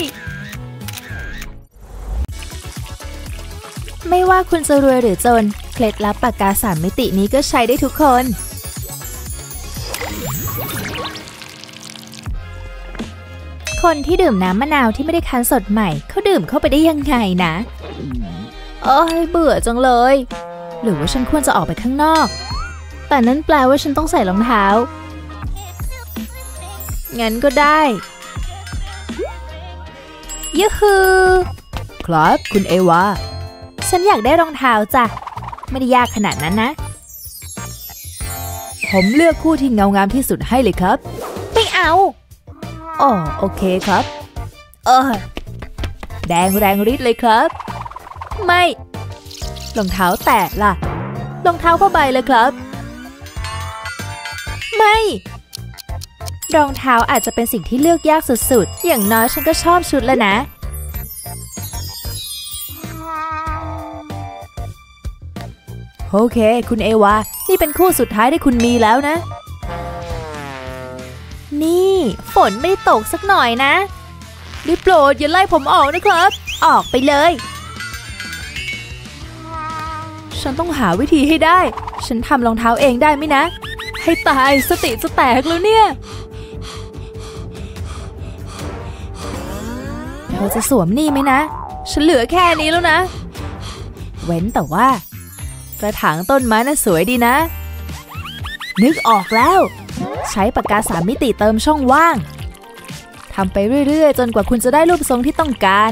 ไม่ว่าคุณจะรวยหรือจนเคล็ดลับปากกาสามมิตินี้ก็ใช้ได้ทุกคนคนที่ดื่มน้ำมะนาวที่ไม่ได้คั้นสดใหม่เขาดื่มเข้าไปได้ยังไงนะโอ้ยเบื่อจังเลยหรือว่าฉันควรจะออกไปข้างนอกแต่นั่นแปลว่าฉันต้องใส่รองเท้างั้นก็ได้ยูฮูครับคุณเอวาฉันอยากได้รองเท้าจ้ะไม่ได้ยากขนาดนั้นนะผมเลือกคู่ที่เงางามที่สุดให้เลยครับไม่เอาอ๋อโอเคครับเออแดงแรงฤทธิ์เลยครับไม่รองเท้าแตะล่ะรองเท้าผ้าใบเลยครับไม่รองเท้าอาจจะเป็นสิ่งที่เลือกยากสุดๆอย่างน้อยฉันก็ชอบชุดแล้วนะโอเคคุณเอวานี่เป็นคู่สุดท้ายที่คุณมีแล้วนะนี่ฝนไม่ได้ตกสักหน่อยนะได้โปรดอย่าไล่ผมออกนะครับออกไปเลยฉันต้องหาวิธีให้ได้ฉันทำรองเท้าเองได้ไหมนะให้ตายสติจะแตกแล้วเนี่ยเธอจะสวมนี่ไหมนะฉันเหลือแค่นี้แล้วนะเว้นแต่ว่ากระถางต้นไม้น่ะสวยดีนะนึกออกแล้วใช้ปากกาสามมิติเติมช่องว่างทำไปเรื่อยๆจนกว่าคุณจะได้รูปทรงที่ต้องการ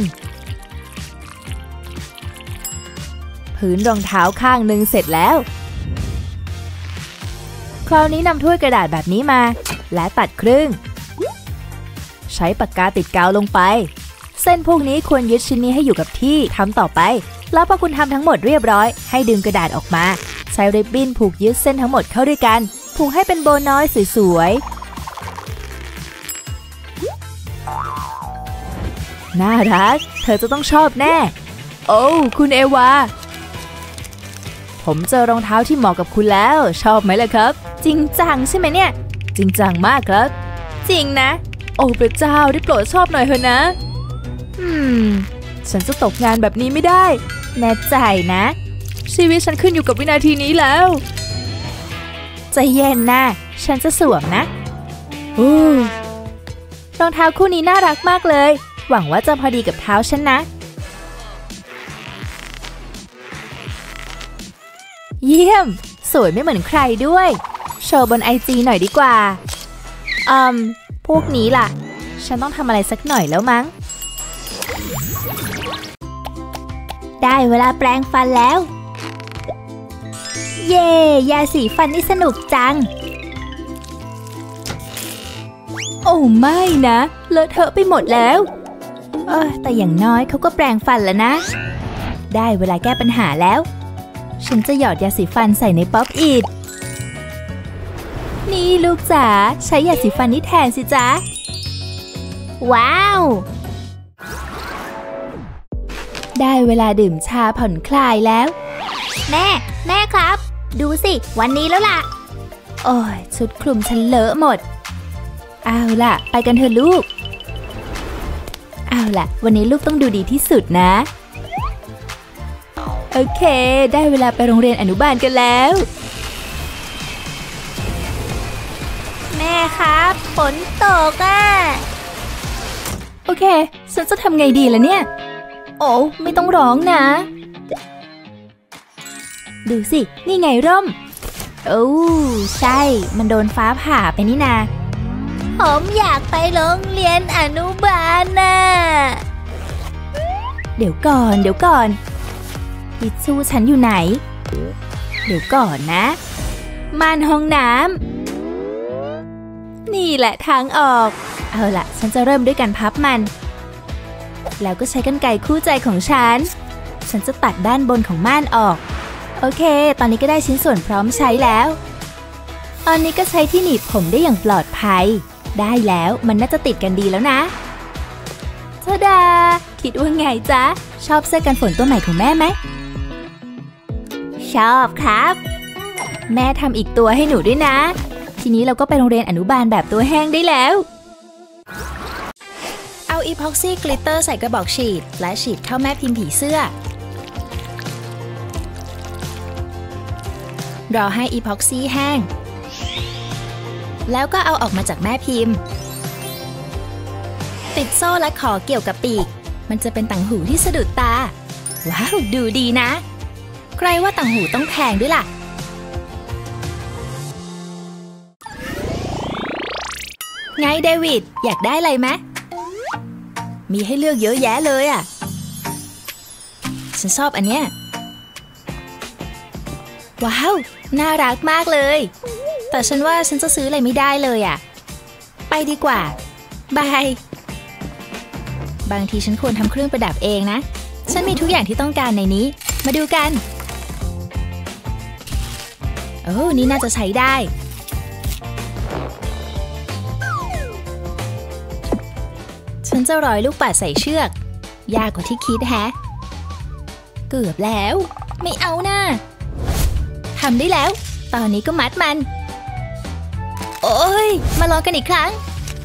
พื้นรองเท้าข้างหนึ่งเสร็จแล้วคราวนี้นำถ้วยกระดาษแบบนี้มาและตัดครึ่งใช้ปากกาติดกาวลงไปเส้นพวกนี้ควรยึดชิ้นนี้ให้อยู่กับที่ทำต่อไปแล้วพอคุณทำทั้งหมดเรียบร้อยให้ดึงกระดาษออกมาใช้ริบบิ้นผูกยึดเส้นทั้งหมดเข้าด้วยกันผูกให้เป็นโบน้อยสวยๆน่ารักเธอจะต้องชอบแน่โอ้คุณเอวาผมเจอรองเท้าที่เหมาะกับคุณแล้วชอบไหมล่ะครับจริงจังใช่ไหมเนี่ยจริงจังมากครับจริงนะโอ้พระเจ้าได้โปรดชอบหน่อยเถอะนะอืมฉันจะตกงานแบบนี้ไม่ได้แน่ใจนะชีวิตฉันขึ้นอยู่กับวินาทีนี้แล้วใจเย็นนะฉันจะสวมนะอู้รองเท้าคู่นี้น่ารักมากเลยหวังว่าจะพอดีกับเท้าฉันนะเยี่ยมสวยไม่เหมือนใครด้วยโชว์บนไอจีหน่อยดีกว่าอืมพวกนี้ล่ะฉันต้องทำอะไรสักหน่อยแล้วมั้งได้เวลาแปรงฟันแล้วเย่ยาสีฟันนี่สนุกจังโอ้ไม่นะเลอะเทอะไปหมดแล้วเออแต่อย่างน้อยเขาก็แปรงฟันแล้วนะได้เวลาแก้ปัญหาแล้วฉันจะหยอดยาสีฟันใส่ในป๊อปอิทนี่ลูกจ๋าใช้ยาสีฟันนี่แทนสิจ๊ะว้าวได้เวลาดื่มชาผ่อนคลายแล้วแม่แม่ครับดูสิวันนี้แล้วล่ะโอ้ยชุดคลุมฉันเลอะหมดเอาล่ะไปกันเถอะลูกเอาล่ะวันนี้ลูกต้องดูดีที่สุดนะโอเคได้เวลาไปโรงเรียนอนุบาลกันแล้วแม่ครับฝนตกอ่ะโอเคฉันจะทำไงดีล่ะเนี่ยโอ้ไม่ต้องร้องนะดูสินี่ไงร่มโอ้ใช่มันโดนฟ้าผ่าไปนี่นาผมอยากไปโรงเรียนอนุบาลน่ะเดี๋ยวก่อนเดี๋ยวก่อนทิชชู่ฉันอยู่ไหนเดี๋ยวก่อนนะม่านห้องน้ำนี่แหละทางออกเอาล่ะฉันจะเริ่มด้วยการพับมันแล้วก็ใช้กรรไกรคู่ใจของฉันฉันจะตัดด้านบนของม่านออกโอเคตอนนี้ก็ได้ชิ้นส่วนพร้อมใช้แล้วตอนนี้ก็ใช้ที่หนีบผมได้อย่างปลอดภัยได้แล้วมันน่าจะติดกันดีแล้วนะทะดาคิดว่าไงจ๊ะชอบเสื้อกันฝนตัวใหม่ของแม่ไหมชอบครับแม่ทำอีกตัวให้หนูด้วยนะทีนี้เราก็ไปโรงเรียนอนุบาลแบบตัวแห้งได้แล้วเอาอีพ็อกซี่กลิตเตอร์ใส่กระบอกฉีดและฉีดเข้าแม่พิมพ์ผีเสื้อรอให้อีพ็อกซี่แห้งแล้วก็เอาออกมาจากแม่พิมพ์ติดโซ่และขอเกี่ยวกับปีกมันจะเป็นต่างหูที่สะดุดตาว้าวดูดีนะใครว่าต่างหูต้องแพงด้วยล่ะไงเดวิดอยากได้อะไรไหมมีให้เลือกเยอะแยะเลยอ่ะฉันชอบอันเนี้ยว้าวน่ารักมากเลยแต่ฉันว่าฉันจะซื้ออะไรไม่ได้เลยอ่ะไปดีกว่าบายบางทีฉันควรทำเครื่องประดับเองนะฉันมีทุกอย่างที่ต้องการในนี้มาดูกันโอ้นี่น่าจะใช้ได้ฉันจะร้อยลูกปัดใส่เชือกยากกว่าที่คิดแฮะเกือบแล้วไม่เอานะทำได้แล้วตอนนี้ก็มัดมันโอ้ยมาลองกันอีกครั้ง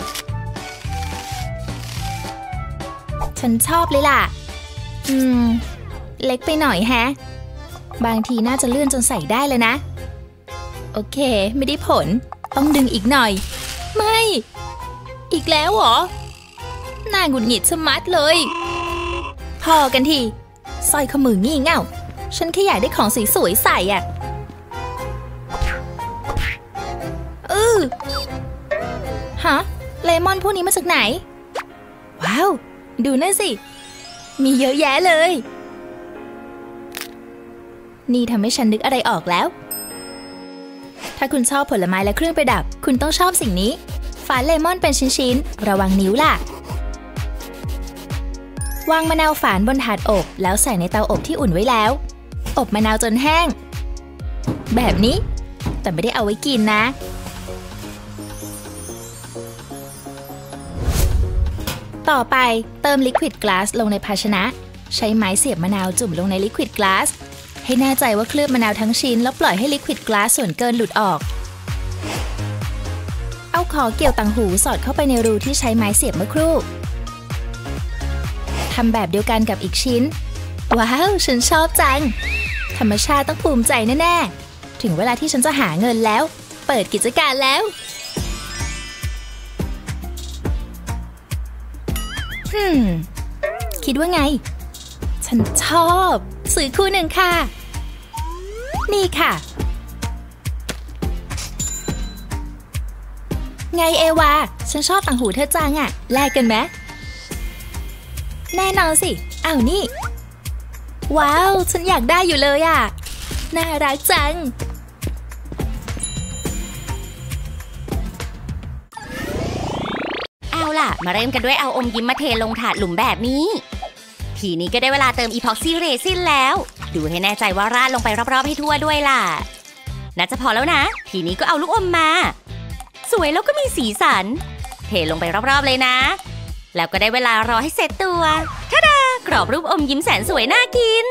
ฉันชอบเลยล่ะอืมเล็กไปหน่อยแฮะบางทีน่าจะเลื่อนจนใส่ได้เลยนะโอเคไม่ได้ผลต้องดึงอีกหน่อยไม่อีกแล้วเหรอน่าหงุดหงิดชะมัดเลยพอกันทีสร้อยข้อมืองี่เง่าฉันแค่อยากได้ของสวยๆใส่อ่ะอือฮะเลมอนพวกนี้มาจากไหนว้าวดูนั่นสิมีเยอะแยะเลยนี่ทำให้ฉันนึกอะไรออกแล้วถ้าคุณชอบผลไม้และเครื่องประดับคุณต้องชอบสิ่งนี้ฝานเลมอนเป็นชิ้นๆระวังนิ้วล่ะวางมะนาวฝานบนถาดอบแล้วใส่ในเตาอบที่อุ่นไว้แล้วอบมะนาวจนแห้งแบบนี้แต่ไม่ได้เอาไว้กินนะต่อไปเติมลิควิดกลาสลงในภาชนะใช้ไม้เสียบมะนาวจุ่มลงในลิควิดกลาสให้แน่ใจว่าเคลือบมะนาวทั้งชิ้นแล้วปล่อยให้ลิควิดกลาสส่วนเกินหลุดออกเอาขอเกี่ยวต่างหูสอดเข้าไปในรูที่ใช้ไม้เสียบเมื่อครู่ทำแบบเดียวกันกับอีกชิ้นว้าวฉันชอบจังธรรมชาติต้องภูมิใจแน่ๆถึงเวลาที่ฉันจะหาเงินแล้วเปิดกิจการแล้วฮึมคิดว่าไงฉันชอบซื้อคู่หนึ่งค่ะนี่ค่ะไงเอวาฉันชอบต่างหูเธอจังอะแลกกันไหมแน่นอนสิอ้าวนี่ว้าวฉันอยากได้อยู่เลยอะน่ารักจังเอาล่ะมาเริ่มกันด้วยเอาอมยิ้มมาเทลงถาดหลุมแบบนี้ทีนี้ก็ได้เวลาเติมอีพ็อกซี่เรซินแล้วดูให้แน่ใจว่าราดลงไปรอบๆให้ทั่วด้วยล่ะน่าจะพอแล้วนะทีนี้ก็เอาลูกอมมาสวยแล้วก็มีสีสันเทลงไปรอบๆเลยนะแล้วก็ได้เวลารอให้เสร็จตัวทะดากรอบรูปอมยิ้มแสนสวยน่ากิน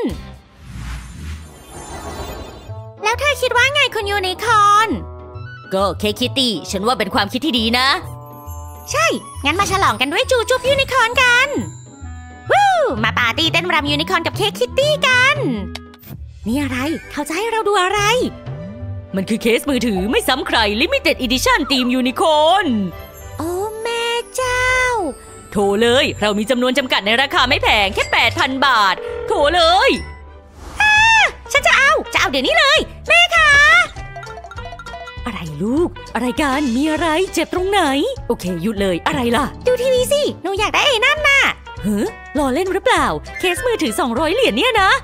แล้วเธอคิดว่าไงคุณยูนิคอร์นก็เคคิตตี้ฉันว่าเป็นความคิดที่ดีนะใช่งั้นมาฉลองกันด้วยจูจุบยูนิคอร์นกันวู้มาปาร์ตี้เต้นรำยูนิคอร์นกับเคคิตตี้กันนี่อะไรเขาจะให้เราดูอะไรมันคือเคสมือถือไม่ซ้ำใคร Limited Edition ทีมยูนิคอร์นโอ้แม่เจ้าโทรเลยเรามีจำนวนจำกัดในราคาไม่แพงแค่ แปดพัน บาทโทรเลยฉันจะเอาจะเอาเดี๋ยวนี้เลยแม่คะอะไรลูกอะไรกันมีอะไรเจ็บตรงไหนโอเคหยุดเลยอะไรล่ะดูทีวีสิหนูอยากได้ไอ้นั่นน่ะเฮ้อล้อเล่นหรือเปล่าเคสมือถือสองร้อยเหรียญเนี่ยนะ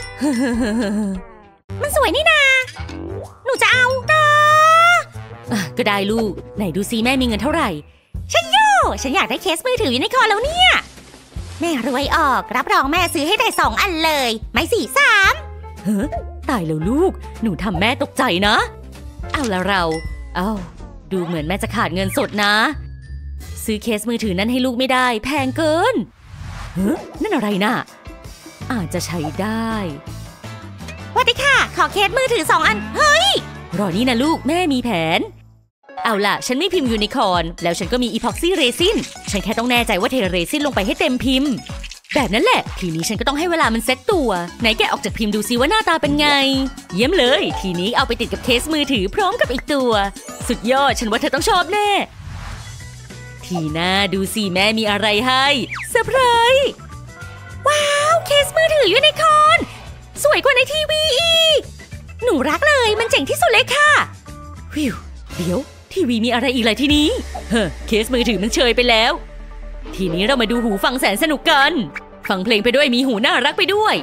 มันสวยนี่นาหนูจะเอานะก็ได้ลูกไหนดูซิแม่มีเงินเท่าไหร่ฉันโย่ฉันอยากได้เคสมือถือยูนิคอร์นแล้วเนี่ยแม่รวยออกรับรองแม่ซื้อให้ได้สองอันเลยไม่สี่สามเฮ้อตายแล้วลูกหนูทำแม่ตกใจนะเอาละเราเอ้าดูเหมือนแม่จะขาดเงินสดนะซื้อเคสมือถือนั้นให้ลูกไม่ได้แพงเกินเฮ้อนั่นอะไรน่ะอาจจะใช้ได้วัสดีค่ะขอเคสมือถือสองอันเฮ้ยรอนี่นะลูกแม่มีแผนเอาล่ะฉันไม่พิมพ์ยูนิคอร์นแล้วฉันก็มีอีพ็อกซี่เรซินฉันแค่ต้องแน่ใจว่าเทเรซินลงไปให้เต็มพิมพ์แบบนั้นแหละทีนี้ฉันก็ต้องให้เวลามันเซ็ตตัวไหนแกะออกจากพิมพ์ดูซิว่าหน้าตาเป็นไงเยี่ยมเลยทีนี้เอาไปติดกับเคสมือถือพร้อมกับอีกตัวสุดยอดฉันว่าเธอต้องชอบแน่ทีหน้าดูสิแม่มีอะไรให้เซอร์ไพรส์ว้าวเคสมือถือยูนิคอร์นสวยกว่าในทีวีอีกหนูรักเลยมันเจ๋งที่สุดเลยค่ะวิวเดี๋ยวทีวีมีอะไรอีกล่ะทีนี้เฮ้อเคสมือถือมันเชยไปแล้วทีนี้เรามาดูหูฟังแสนสนุกกันฟังเพลงไปด้วยมีหูน่ารักไปด้วย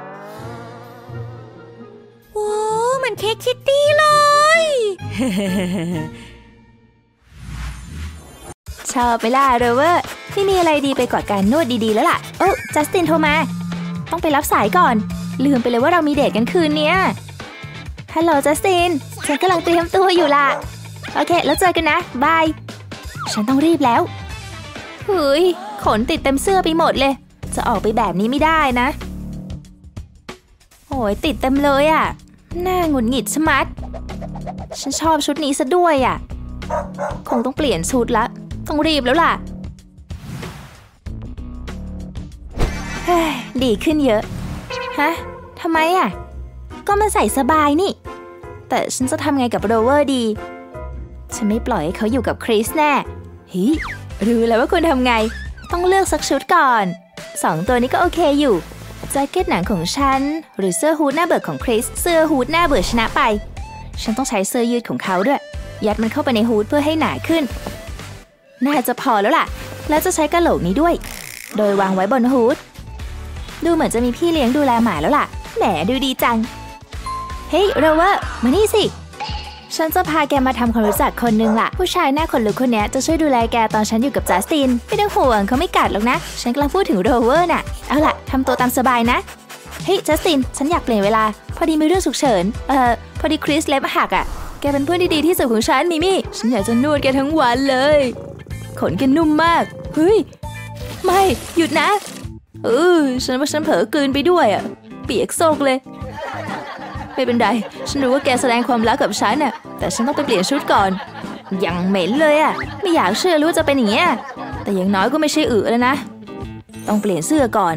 โอ้มันเค้กคิตตี้เลยชอบไปล่ะโรเวอร์ไม่มีอะไรดีไปกว่าการนวดดีๆแล้วล่ะโอ้จัสตินโทรมาต้องไปรับสายก่อนลืมไปเลยว่าเรามีเดทกันคืนเนี้ยฮัลโหลจัสตินฉันกำลังเตรียมตัวอยู่ล่ะโอเคแล้วเจอกันนะบายฉันต้องรีบแล้วเฮ้ยขนติดเต็มเสื้อไปหมดเลยจะออกไปแบบนี้ไม่ได้นะโอ้ยติดเต็มเลยอ่ะน่าหงุดหงิดชะมัดฉันชอบชุดนี้ซะด้วยอ่ะคงต้องเปลี่ยนชุดละต้องรีบแล้วล่ะเฮ้ยดีขึ้นเยอะฮะทำไมอ่ะก็มันใส่สบายนี่แต่ฉันจะทำไงกับโรเวอร์ดีฉันไม่ปล่อยให้เขาอยู่กับคริสแน่เฮ้ยรู้แล้วว่าควรทำไงต้องเลือกสักชุดก่อนสองตัวนี้ก็โอเคอยู่แจ็คเก็ตหนังของฉันหรือเสื้อฮู้ดหน้าเบื่อของคริสเสื้อฮู้ดหน้าเบื่อชนะไปฉันต้องใช้เสื้อยืดของเขาด้วยยัดมันเข้าไปในฮู้ดเพื่อให้หนาขึ้นน่าจะพอแล้วล่ะแล้วจะใช้กระโหลกนี้ด้วยโดยวางไว้บนฮู้ดดูเหมือนจะมีพี่เลี้ยงดูแลหมาแล้วล่ะแหมดูดีจังเฮ้ยโรเวอร์มานี่สิฉันจะพาแกมาทำความรู้จักคนนึงล่ะผู้ชายหน้าขนลุกคนนี้จะช่วยดูแลแกตอนฉันอยู่กับจัสตินไม่ต้องห่วงเขาไม่กัดหรอกนะฉันกำลังพูดถึงโรเวอร์น่ะเอาล่ะทำตัวตามสบายนะเฮ้ยจัสตินฉันอยากเปลี่ยนเวลาพอดีมีเรื่องฉุกเฉินเอ่อพอดีคริสเล็บหักอ่ะแกเป็นเพื่อนที่ดีที่สุดของฉันมิมี่ฉันอยากจะนวดแกทั้งวันเลยขนแกนุ่มมากเฮ้ยไม่หยุดนะเออฉันว่าฉันเผลอกลืนไปด้วยอ่ะเปียกโซกเลยไม่เป็นไรฉันรู้ว่าแกแสดงความรักกับฉันน่ะแต่ฉันต้องไปเปลี่ยนชุดก่อนยังเหม็นเลยอ่ะไม่อยากเชื่อรู้ว่าจะเป็นอย่างเงี้ยแต่อย่างน้อยก็ไม่ใช่อึแล้วนะต้องเปลี่ยนเสื้อก่อน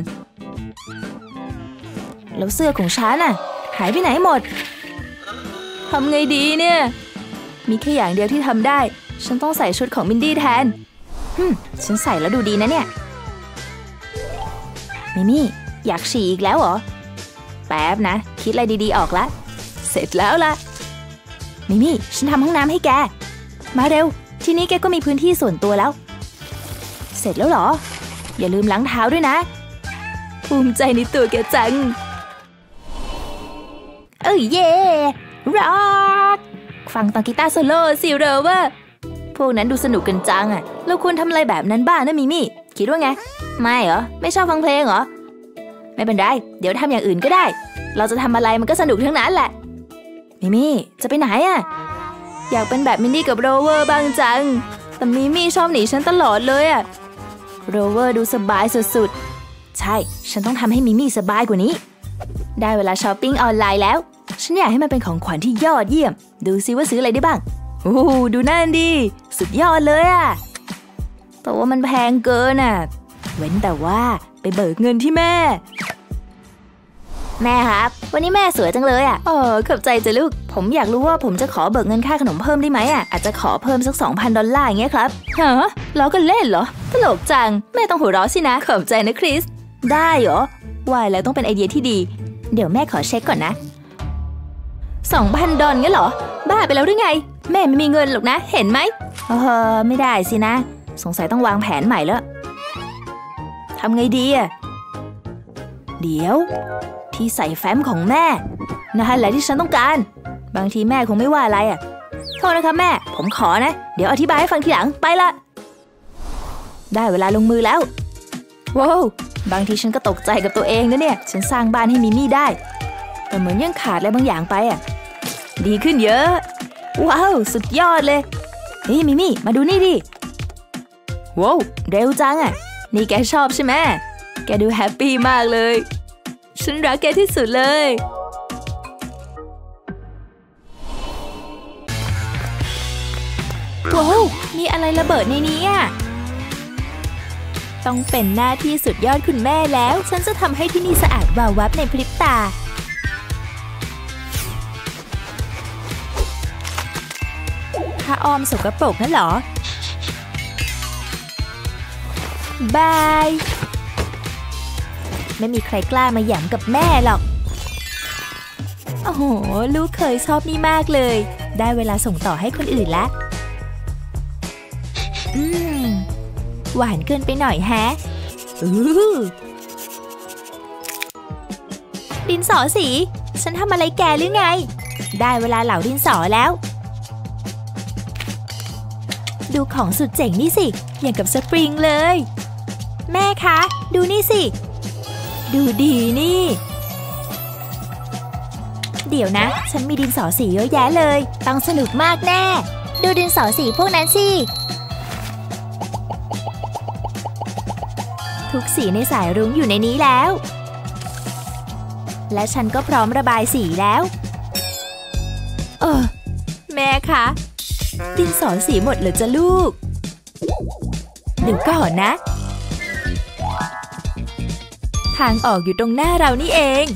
แล้วเสื้อของฉันน่ะหายไปไหนหมดทำไงดีเนี่ยมีแค่อย่างเดียวที่ทำได้ฉันต้องใส่ชุดของมินดี้แทนฮึมฉันใส่แล้วดูดีนะเนี่ยมิมี่อยากฉี่อีกแล้วเหรอแป๊บนะคิดอะไรดีๆออกละเสร็จแล้วละมิมี่ฉันทำห้องน้ำให้แกมาเร็วทีนี้แกก็มีพื้นที่ส่วนตัวแล้วเสร็จแล้วเหรออย่าลืมล้างเท้าด้วยนะภูมิใจในตัวแกจังเอ้ยเย่ร็อกฟังตอนกีตาร์โซโล่สิโรเวอร์พวกนั้นดูสนุกกันจังอ่ะเราควรทำอะไรแบบนั้นบ้างนะมิมี่คิดว่าไงไม่เหรอไม่ชอบฟังเพลงเหรอไม่เป็นไรเดี๋ยวทำอย่างอื่นก็ได้เราจะทำอะไรมันก็สนุกทั้งนั้นแหละมิมี่จะไปไหนอ่ะอยากเป็นแบบมินดี้กับโรเวอร์บ้างจังแต่มิมี่ชอบหนีฉันตลอดเลยอ่ะโรเวอร์ดูสบายสุดๆใช่ฉันต้องทำให้มิมี่สบายกว่านี้ได้เวลาช้อปปิ้งออนไลน์แล้วฉันอยากให้มันเป็นของขวัญที่ยอดเยี่ยมดูซิว่าซื้ออะไรได้บ้างโอ้ดูนั่นดิสุดยอดเลยอะแต่ว่ามันแพงเกินอะเว้นแต่ว่าไปเบิกเงินที่แม่แม่ครับวันนี้แม่สวยจังเลยอ่ะเออขอบใจจ้ะลูกผมอยากรู้ว่าผมจะขอเบิกเงินค่าขนมเพิ่มได้ไหมอ่ะอาจจะขอเพิ่มสัก สองพัน ดอลลาร์อย่างเงี้ยครับฮะล้อกันเล่นเหรอตลกจังแม่ต้องหัวเราะสินะขอบใจนะคริสได้เหรอว่าแล้วต้องเป็นไอเดียที่ดีเดี๋ยวแม่ขอเช็คก่อนนะ สองพัน ดอลงั้นเหรอบ้าไปแล้วหรือไงแม่ไม่มีเงินหรอกนะเห็นไหมเออไม่ได้สินะสงสัยต้องวางแผนใหม่แล้วทำไงดีอ่ะเดี๋ยวที่ใส่แฟ้มของแม่นั่นแหละที่ฉันต้องการบางทีแม่คงไม่ว่าอะไรอ่ะโทษนะคะแม่ผมขอนะเดี๋ยวอธิบายให้ฟังทีหลังไปละได้เวลาลงมือแล้วว้าวบางทีฉันก็ตกใจกับตัวเองนะเนี่ยฉันสร้างบ้านให้มิมี่ได้แต่เหมือนยังขาดอะไรบางอย่างไปอ่ะดีขึ้นเยอะว้าวสุดยอดเลยเฮ้ยมิมี่มาดูนี่ดิว้าวเร็วจังอ่ะนี่แกชอบใช่ไหมแกดูแฮปปี้มากเลยฉันรักแกที่สุดเลยว้าวมีอะไรระเบิดในนี้อ่ะต้องเป็นหน้าที่สุดยอดคุณแม่แล้วฉันจะทำให้ที่นี่สะอาดวาววับในพริบตาผ้าอ้อมสกปรกนั่นเหรอบายไม่มีใครกล้ามาหยั่งกับแม่หรอกโอ้โหลูกเคยชอบนี่มากเลยได้เวลาส่งต่อให้คนอื่นละอืมหวานเกินไปหน่อยแฮะอือดินสอสีฉันทำอะไรแกหรือไงได้เวลาเหลาดินสอแล้วดูของสุดเจ๋งนี่สิอย่างกับสปริงเลยแม่คะดูนี่สิดูดีนี่เดี๋ยวนะฉันมีดินสอสีเยอะแยะเลยต้องสนุกมากแน่ดูดินสอสีพวกนั้นสิทุกสีในสายรุ้งอยู่ในนี้แล้วและฉันก็พร้อมระบายสีแล้วเออแม่คะดินสอสีหมดเหรอจ๊ะลูกเดี๋ยวก่อนนะทางออกอยู่ตรงหน้าเรานี่เอง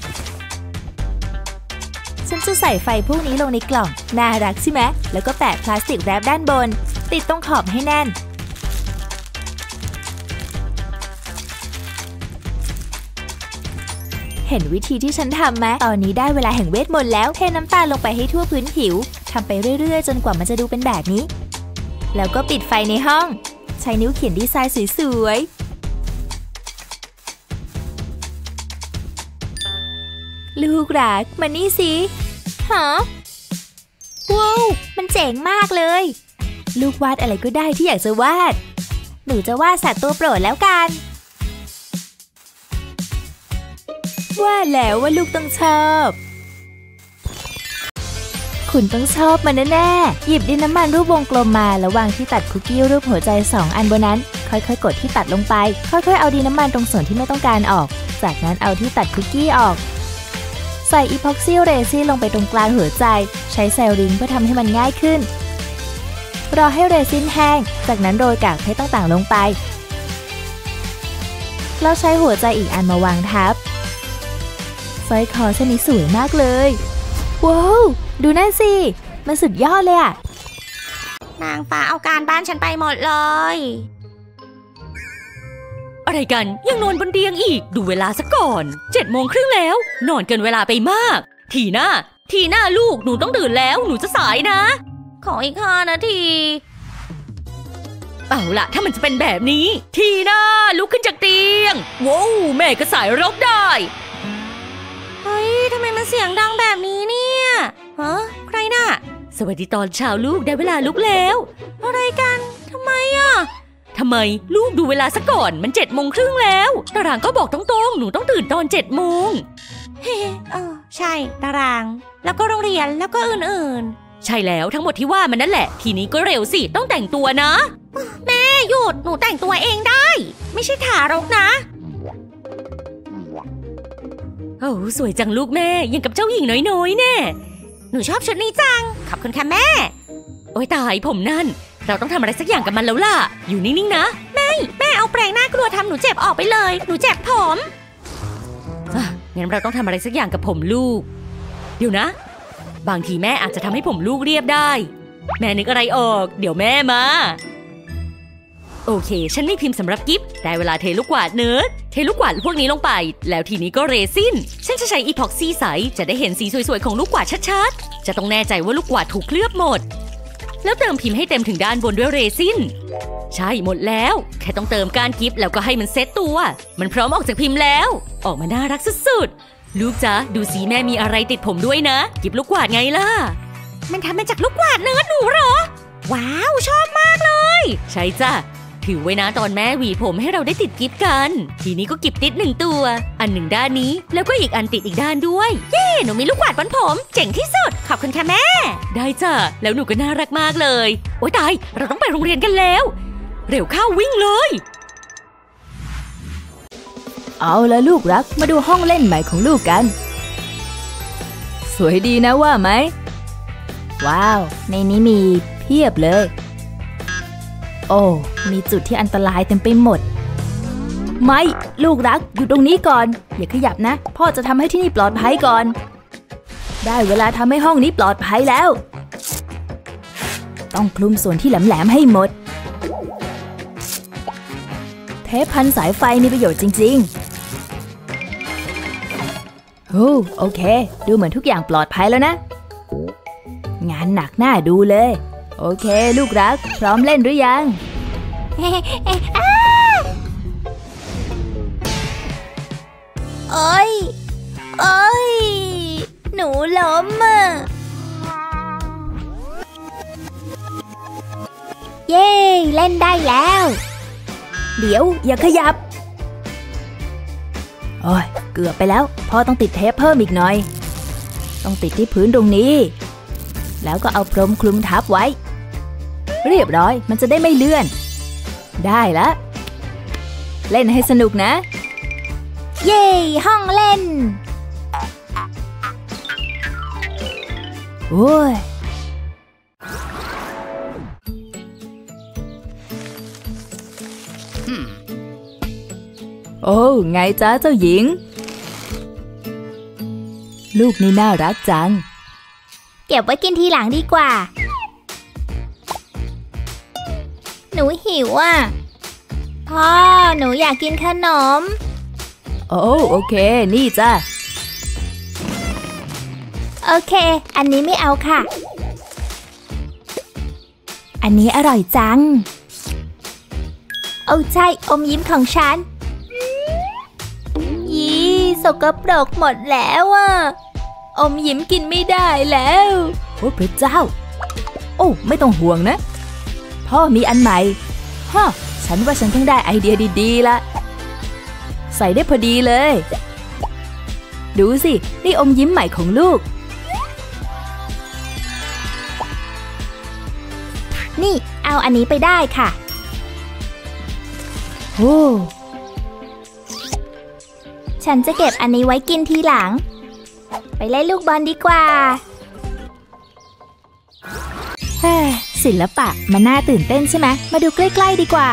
ฉันจะใส่ไฟพวกนี้ลงในกล่องน่ารักใช่ไหมแล้วก็แปะพลาสติกแรปด้านบนติดตรงขอบให้แน่นเห็นวิธีที่ฉันทำไหมตอนนี้ได้เวลาแห่งเวทมนต์แล้วเทน้ำตาลลงไปให้ทั่วพื้นผิวทำไปเรื่อยๆจนกว่ามันจะดูเป็นแบบนี้แล้วก็ปิดไฟในห้องใช้นิ้วเขียนดีไซน์สวยๆลูกรักมานี่สิฮะว้าวมันเจ๋งมากเลยลูกวาดอะไรก็ได้ที่อยากจะวาดหนูจะวาดสัตว์ตัวโปรดแล้วกันว่าแล้วว่าลูกต้องชอบคุณต้องชอบมันแน่ๆหยิบดินน้ำมันรูปวงกลมมาแล้ววางที่ตัดคุกกี้รูปหัวใจสองอันบนนั้นค่อยๆกดที่ตัดลงไปค่อยๆเอาดินน้ำมันตรงส่วนที่ไม่ต้องการออกจากนั้นเอาที่ตัดคุกกี้ออกใส่อีพ็อกซี่เรซินลงไปตรงกลางหัวใจใช้ไซริงเพื่อทำให้มันง่ายขึ้นรอให้เรซินแห้งจากนั้นโรยกากเพชรต่างๆลงไปแล้วใช้หัวใจอีกอันมาวางทับสร้อยคอเส้นนี้สวยมากเลยว้าวดูนั่นสิมันสุดยอดเลยอะนางฟ้าเอาการบ้านฉันไปหมดเลยอะไรกันยังนอนบนเตียงอีกดูเวลาซะก่อนเจ็ดโมงครึ่งแล้วนอนเกินเวลาไปมากทีน่าทีน่าลูกหนูต้องตื่นแล้วหนูจะสายนะขออีกห้านาทีเอาล่ะถ้ามันจะเป็นแบบนี้ทีน่าลุกขึ้นจากเตียงว้าวแม่ก็สายรกได้เฮ้ยทำไมมันเสียงดังแบบนี้เนี่ยฮะใครน่ะสวัสดีตอนเช้าลูกได้เวลาลุกแล้วอะไรกันทำไมอ่ะทำไมลูกดูเวลาซะก่อนมันเจ็ดโมงครึ่งแล้วตารางก็บอกตรงๆหนูต้องตื่นตอนเจ็ดโมงเฮ้เออใช่ตารางแล้วก็โรงเรียนแล้วก็อื่นๆใช่แล้วทั้งหมดที่ว่ามันนั่นแหละทีนี้ก็เร็วสิต้องแต่งตัวนะแม่หยุดหนูแต่งตัวเองได้ไม่ใช่ทารกนะโอ้สวยจังลูกแม่ยังกับเจ้าหญิงน้อยๆแน่หนูชอบชุดนี้จังขอบคุณค่ะแม่โอ้ยตายผมนั่นเราต้องทำอะไรสักอย่างกับมันแล้วล่ะอยู่นิ่งๆนะแม่แม่เอาแปรงหน้ากลัวทำหนูเจ็บออกไปเลยหนูเจ็บผมอ่ะงั้นเราต้องทำอะไรสักอย่างกับผมลูกเดี๋ยวนะบางทีแม่อาจจะทำให้ผมลูกเรียบได้แม่นึกอะไรออกเดี๋ยวแม่มาโอเคฉันมีพิมพ์สำหรับกิฟต์ได้เวลาเทลูกกวาดเนิร์ดเทลูกกวาดพวกนี้ลงไปแล้วทีนี้ก็เรซินฉันจะใช้อีพ็อกซี่ใสจะได้เห็นสีสวยๆของลูกกวาดชัดๆจะต้องแน่ใจว่าลูกกวาดถูกเคลือบหมดแล้วเติมพิมพ์ให้เต็มถึงด้านบนด้วยเรซินใช่หมดแล้วแค่ต้องเติมก้านกิฟต์แล้วก็ให้มันเซตตัวมันพร้อมออกจากพิมพ์แล้วออกมาน่ารักสุดๆลูกจ๊ะดูสิแม่มีอะไรติดผมด้วยนะกิฟต์ลูกกวาดไงล่ะมันทำมาจากลูกกวาดเนิร์ดหนูเหรอว้าวชอบมากเลยใช่จ้ะถือไว้นะตอนแม่หวีผมให้เราได้ติดกิฟต์กันทีนี้ก็กิฟต์ติดหนึ่งตัวอันหนึ่งด้านนี้แล้วก็อีกอันติดอีกด้านด้วยเย้หนูมีลูกกวาดบนผมเจ๋งที่สุดขอบคุณค่ะแม่ได้จ้ะแล้วหนูก็น่ารักมากเลยโอ๊ยตายเราต้องไปโรงเรียนกันแล้วเร็วเข้าวิ่งเลยเอาละลูกรักมาดูห้องเล่นใหม่ของลูกกันสวยดีนะว่าไหมว้าวในนี้มีเพียบเลยโอ้มีจุดที่อันตรายเต็มไปหมดไม่ลูกรักอยู่ตรงนี้ก่อนอย่าขยับนะพ่อจะทำให้ที่นี่ปลอดภัยก่อนได้เวลาทำให้ห้องนี้ปลอดภัยแล้วต้องคลุมส่วนที่แหลมๆให้หมดเทปพันสายไฟมีประโยชน์จริงๆโอ้โอเคดูเหมือนทุกอย่างปลอดภัยแล้วนะงานหนักน่าดูเลยโอเคลูกรักพร้อมเล่นหรือยังโอ้ยโอ้ยหนูล้มอ่ะเย้เล่นได้แล้วเดี๋ยวอย่าขยับโอ้ยเกือบไปแล้วพ่อต้องติดเทปเพิ่มอีกหน่อยต้องติดที่พื้นตรงนี้แล้วก็เอาพรมคลุมทับไว้เรียบร้อยมันจะได้ไม่เลื่อนได้ละเล่นให้สนุกนะเย้ห้องเล่นโอ้ยโอ้ไงจ๊ะเจ้าหญิงลูกนี่น่ารักจังเก็บไว้กินทีหลังดีกว่าหนูหิวอ่ะพ่อหนูอยากกินขนมโอ้โอเคนี่จ้ะโอเคอันนี้ไม่เอาค่ะอันนี้อร่อยจังโอ้ใช่อมยิ้มของฉันยี่สกปรกหมดแล้วอ่ะอมยิ้มกินไม่ได้แล้วโอ้พระเจ้าโอ้ไม่ต้องห่วงนะพ่อมีอันใหม่ฮะฉันว่าฉันเพิ่งได้ไอเดียดีๆละใส่ได้พอดีเลยดูสินี่อมยิ้มใหม่ของลูกนี่เอาอันนี้ไปได้ค่ะโอ้ฉันจะเก็บอันนี้ไว้กินทีหลังไปเล่นลูกบอลดีกว่าเฮ้ศิลปะมันน่าตื่นเต้นใช่ไหมมาดูใกล้ๆดีกว่า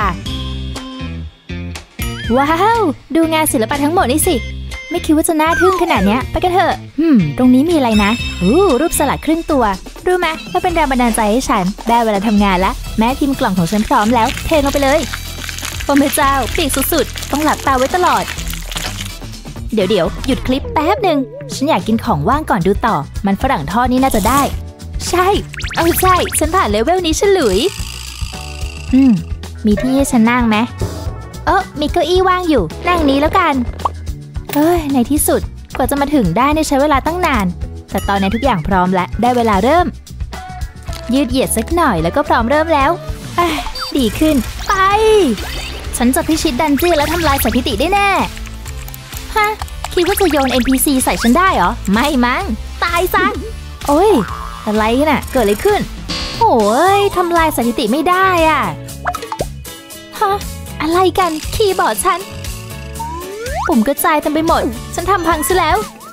ว้าวดูงานศิลปะทั้งหมดนี่สิไม่คิดว่าจะน่าทึ่งขนาดเนี้ยไปกันเถอะอืมตรงนี้มีอะไรนะอู้รูปสลักครึ่งตัวรู้ไหมว่าเป็นแรงบันดาลใจให้ฉันได้เวลาทำงานแล้วแม่พิมพ์กล่องของฉันพร้อมแล้วเทลงไปเลยโอ้แม่เจ้าปีกสุดๆต้องหลับตาไว้ตลอดเดี๋ยวเดี๋ยวหยุดคลิปแป๊บหนึ่งฉันอยากกินของว่างก่อนดูต่อมันฝรั่งทอดนี่น่าจะได้ใช่เอาใช่ฉันผ่านเลเวลนี้ฉลุยอืมมีที่ให้ฉันนั่งไหมเออมีเก้าอี้ว่างอยู่นั่งนี้แล้วกันเฮ้ยในที่สุดกว่าจะมาถึงได้ใช้เวลาตั้งนานแต่ตอนนี้ทุกอย่างพร้อมแล้วได้เวลาเริ่มยืดเหยียดสักหน่อยแล้วก็พร้อมเริ่มแล้วดีขึ้นไปฉันจะพิชิตดันเจี้ยนและทำลายสถิติได้แน่ฮะคิดว่าจะโยน เอ็น พี ซี ใส่ฉันได้เหรอไม่มั้งตายซะโอ้ยอะไรน่ะเกิดอะไรขึ้นโอ้ยทำลายสถิติไม่ได้อ่ะฮะอะไรกันคีย์บอร์ดฉันปุ่มกระจายเต็มไปหมดฉันทำพังซะแล้ว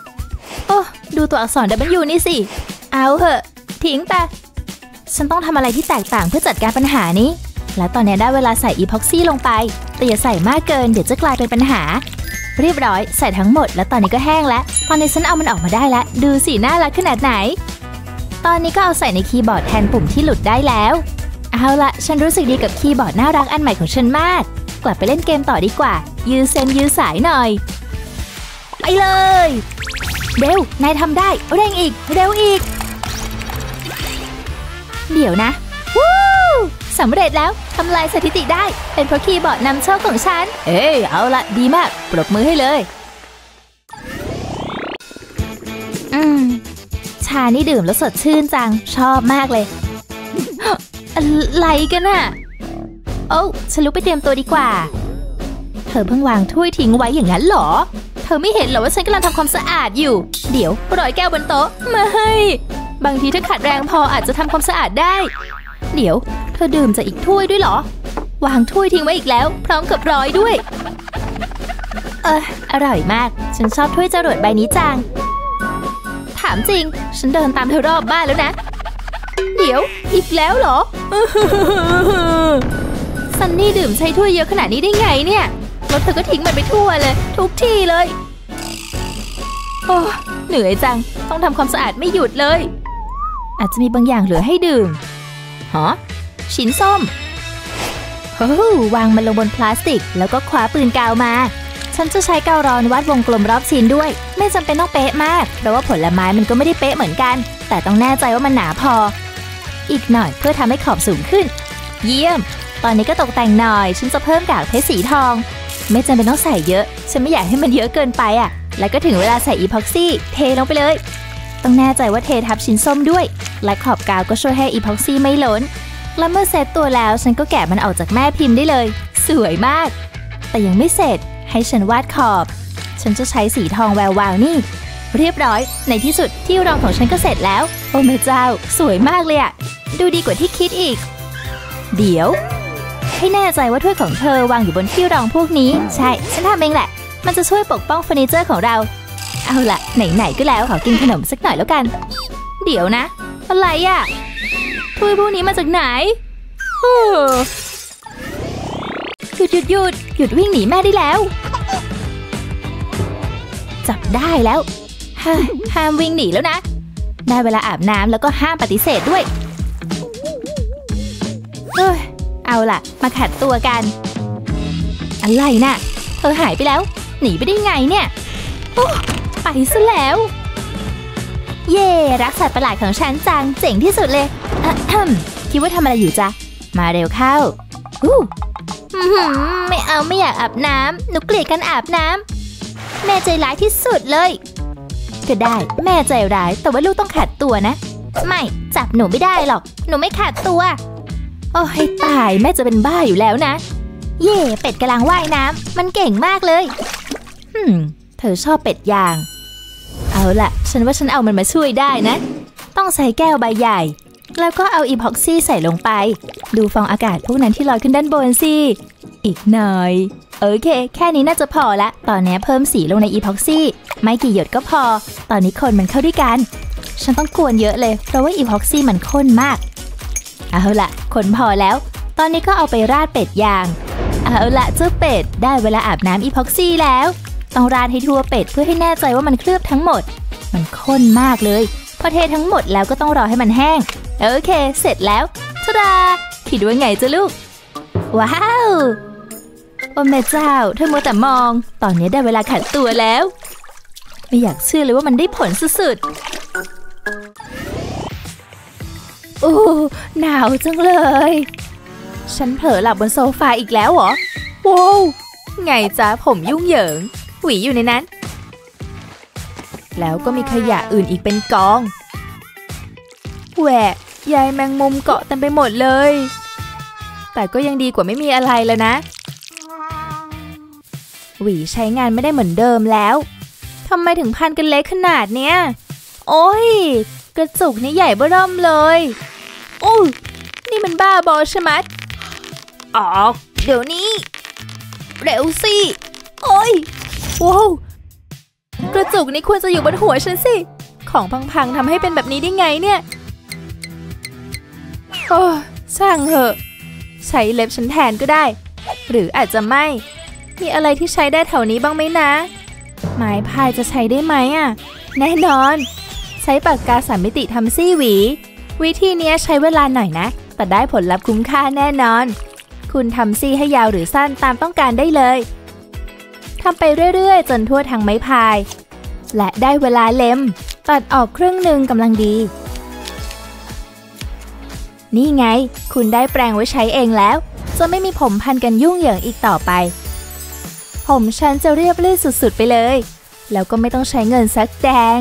ดูตัวอักษร ดับเบิลยู นี่สิเอาเหอะทิ้งไปฉันต้องทำอะไรที่แตกต่างเพื่อจัดการปัญหานี้และตอนนี้ได้เวลาใส่อีพ็อกซี่ลงไปแต่อย่าใส่มากเกินเดี๋ยวจะกลายเป็นปัญหาเรียบร้อยใส่ทั้งหมดแล้วตอนนี้ก็แห้งแล้วตอนนี้ฉันเอามันออกมาได้แล้วดูสิน่ารักขนาดไหนตอนนี้ก็เอาใส่ในคีย์บอร์ดแทนปุ่มที่หลุดได้แล้วเอาละฉันรู้สึกดีกับคีย์บอร์ดน่ารักอันใหม่ของฉันมากกลับไปเล่นเกมต่อดีกว่ายื้อเส้นยื้อสายหน่อยไปเลยเร็วนายทำได้เร่งอีกเร็วอีกเดี๋ยวนะวู้สำเร็จแล้วทำลายสถิติได้เป็นเพราะคีย์บอร์ดนำโชคของฉันเอ้ยเอาละดีมากปรบมือให้เลยอืมชานี่ดื่มแล้วสดชื่นจังชอบมากเลยอะไรกันน่ะโอ้ฉันลุกไปเตรียมตัวดีกว่าเธอเพิ่งวางถ้วยทิ้งไว้อย่างนั้นเหรอเธอไม่เห็นเหรอว่าฉันกำลังทำความสะอาดอยู่เดี๋ยวรอยแก้วบนโต๊ะไม่บางทีถ้าขัดแรงพออาจจะทำความสะอาดได้เดี๋ยวเธอดื่มจากอีกถ้วยด้วยเหรอวางถ้วยทิ้งไว้อีกแล้วพร้อมกับรอยด้วยเอออร่อยมากฉันชอบถ้วยจรวดใบนี้จังถามจริงฉันเดินตามเธอรอบบ้านแล้วนะเดี๋ยวอีกแล้วเหรอซันนี่ดื่มใช้ถ้วยเยอะขนาดนี้ได้ไงเนี่ยแล้วเธอก็ทิ้งมันไปทั่วเลยทุกที่เลยโอ้เหนื่อยจังต้องทำความสะอาดไม่หยุดเลยอาจจะมีบางอย่างเหลือให้ดื่มฮะชิ้นส้มโอ้วางมันลงบนพลาสติกแล้วก็คว้าปืนกาวมาฉันจะใช้กาวร้อนวัดวงกลมรอบชิ้นด้วยไม่จำเป็นต้องเป๊ะมากเพราะว่าผลไม้มันก็ไม่ได้เป๊ะเหมือนกันแต่ต้องแน่ใจว่ามันหนาพออีกหน่อยเพื่อทำให้ขอบสูงขึ้นเยี่ยมตอนนี้ก็ตกแต่งหน่อยฉันจะเพิ่มกากเพชรสีทองไม่จำเป็นต้องใส่เยอะฉันไม่อยากให้มันเยอะเกินไปอ่ะแล้วก็ถึงเวลาใส่อีพ็อกซี่เทลงไปเลยต้องแน่ใจว่าเททับชิ้นส้มด้วยและขอบกาวก็ช่วยให้อีพ็อกซี่ไม่ล้นและเมื่อเซตตัวแล้วฉันก็แกะมันออกจากแม่พิมพ์ได้เลยสวยมากแต่ยังไม่เสร็จให้ฉันวาดขอบฉันจะใช้สีทองแวววาวนี่เรียบร้อยในที่สุดที่รองของฉันก็เสร็จแล้วโอ้แม่เจ้าสวยมากเลยอะดูดีกว่าที่คิดอีกเดี๋ยวให้แน่ใจว่าถ้วยของเธอวางอยู่บนที่รองพวกนี้ใช่ฉันทำเองแหละมันจะช่วยปกป้องเฟอร์นิเจอร์ของเราเอาล่ะไหนๆก็แล้วขอกินขนมสักหน่อยแล้วกันเดี๋ยวนะอะไรอะถ้วยพวกนี้มาจากไหนหยุดหยุดหยุดหยุดวิ่งหนีแม่ได้แล้วจับได้แล้วห้ามวิ่งหนีแล้วนะได้เวลาอาบน้ำแล้วก็ห้ามปฏิเสธด้วยเอ้ยเอาล่ะมาขัดตัวกันอะไรน่ะเธอหายไปแล้วหนีไปได้ไงเนี่ยโอ้ไปซะแล้วเย่รักสัตว์ประหลาดของฉันจังเจ๋งที่สุดเลยคิดว่าทำอะไรอยู่จ๊ะมาเร็วเข้าอู้ไม่เอาไม่อยากอาบน้ำหนูเกลียดการอาบน้ำแม่ใจร้ายที่สุดเลยก็ได้แม่ใจร้ายแต่ว่าลูกต้องขัดตัวนะไม่จับหนูไม่ได้หรอกหนูไม่ขัดตัวโอ้ยตายแม่จะเป็นบ้าอยู่แล้วนะเย่เป็ดกำลังว่ายน้ำมันเก่งมากเลยฮึมเธอชอบเป็ดยางเอาล่ะฉันว่าฉันเอามันมาช่วยได้นะต้องใส่แก้วใบใหญ่แล้วก็เอาอีพ็อกซี่ใส่ลงไปดูฟองอากาศพวกนั้นที่ลอยขึ้นด้านบนสิอีกหน่อยโอเคแค่นี้น่าจะพอละตอนนี้เพิ่มสีลงในอีพ็อกซี่ไม่กี่หยดก็พอตอนนี้คนมันเข้าด้วยกันฉันต้องกวนเยอะเลยเพราะว่าอีพ็อกซี่มันข้นมากเอาละคนพอแล้วตอนนี้ก็เอาไปราดเป็ดยางเอาละเจ้าเป็ดได้เวลาอาบน้ำอีพ็อกซี่แล้วต้องราดให้ทั่วเป็ดเพื่อให้แน่ใจว่ามันเคลือบทั้งหมดมันข้นมากเลยพอเททั้งหมดแล้วก็ต้องรอให้มันแห้งโอเคเสร็จแล้วทะดาคิดว่าไงจ้ะลูกว้าวโอ้แม่เจ้าเธอมัวแต่มองตอนนี้ได้เวลาขัดตัวแล้วไม่อยากเชื่อเลยว่ามันได้ผลสุดๆโอ้หนาวจังเลยฉันเผลอหลับบนโซฟาอีกแล้วเหรอโว้วไงจ๊ะผมยุ่งเหยิงหวีอยู่ในนั้นแล้วก็มีขยะอื่นอีกเป็นกองแหวะยายแมงมุมเกาะเต็มไปหมดเลยแต่ก็ยังดีกว่าไม่มีอะไรแล้วนะหวีใช้งานไม่ได้เหมือนเดิมแล้วทำไมถึงพันกันเล็กขนาดเนี้ยโอ้ยกระจุกนี่ใหญ่เบ้อเริ่มเลยโอ้นี่มันบ้าบอชะมัดออกเดี๋ยวนี้เร็วสิโอ้ยว้าวกระจุกนี่ควรจะอยู่บนหัวฉันสิขของพังๆทำให้เป็นแบบนี้ได้ไงเนี่ยโอ้ช่างเหอะใช้เล็บฉันแทนก็ได้หรืออาจจะไม่มีอะไรที่ใช้ได้แถวนี้บ้างไหมนะไม้พายจะใช้ได้ไหมอ่ะแน่นอนใช้ปากกาสามมิติทำซี่หวีวิธีนี้ใช้เวลาหน่อยนะแต่ได้ผลลัพธ์คุ้มค่าแน่นอนคุณทำซี่ให้ยาวหรือสั้นตามต้องการได้เลยทำไปเรื่อยๆจนทั่วทั้งไม้พายและได้เวลาเล็มตัดออกครึ่งหนึ่งกำลังดีนี่ไงคุณได้แปรงไว้ใช้เองแล้วจะไม่มีผมพันกันยุ่งเหยิงอีกต่อไปผมฉันจะเรียบลื่นสุดๆไปเลยแล้วก็ไม่ต้องใช้เงินสักแดง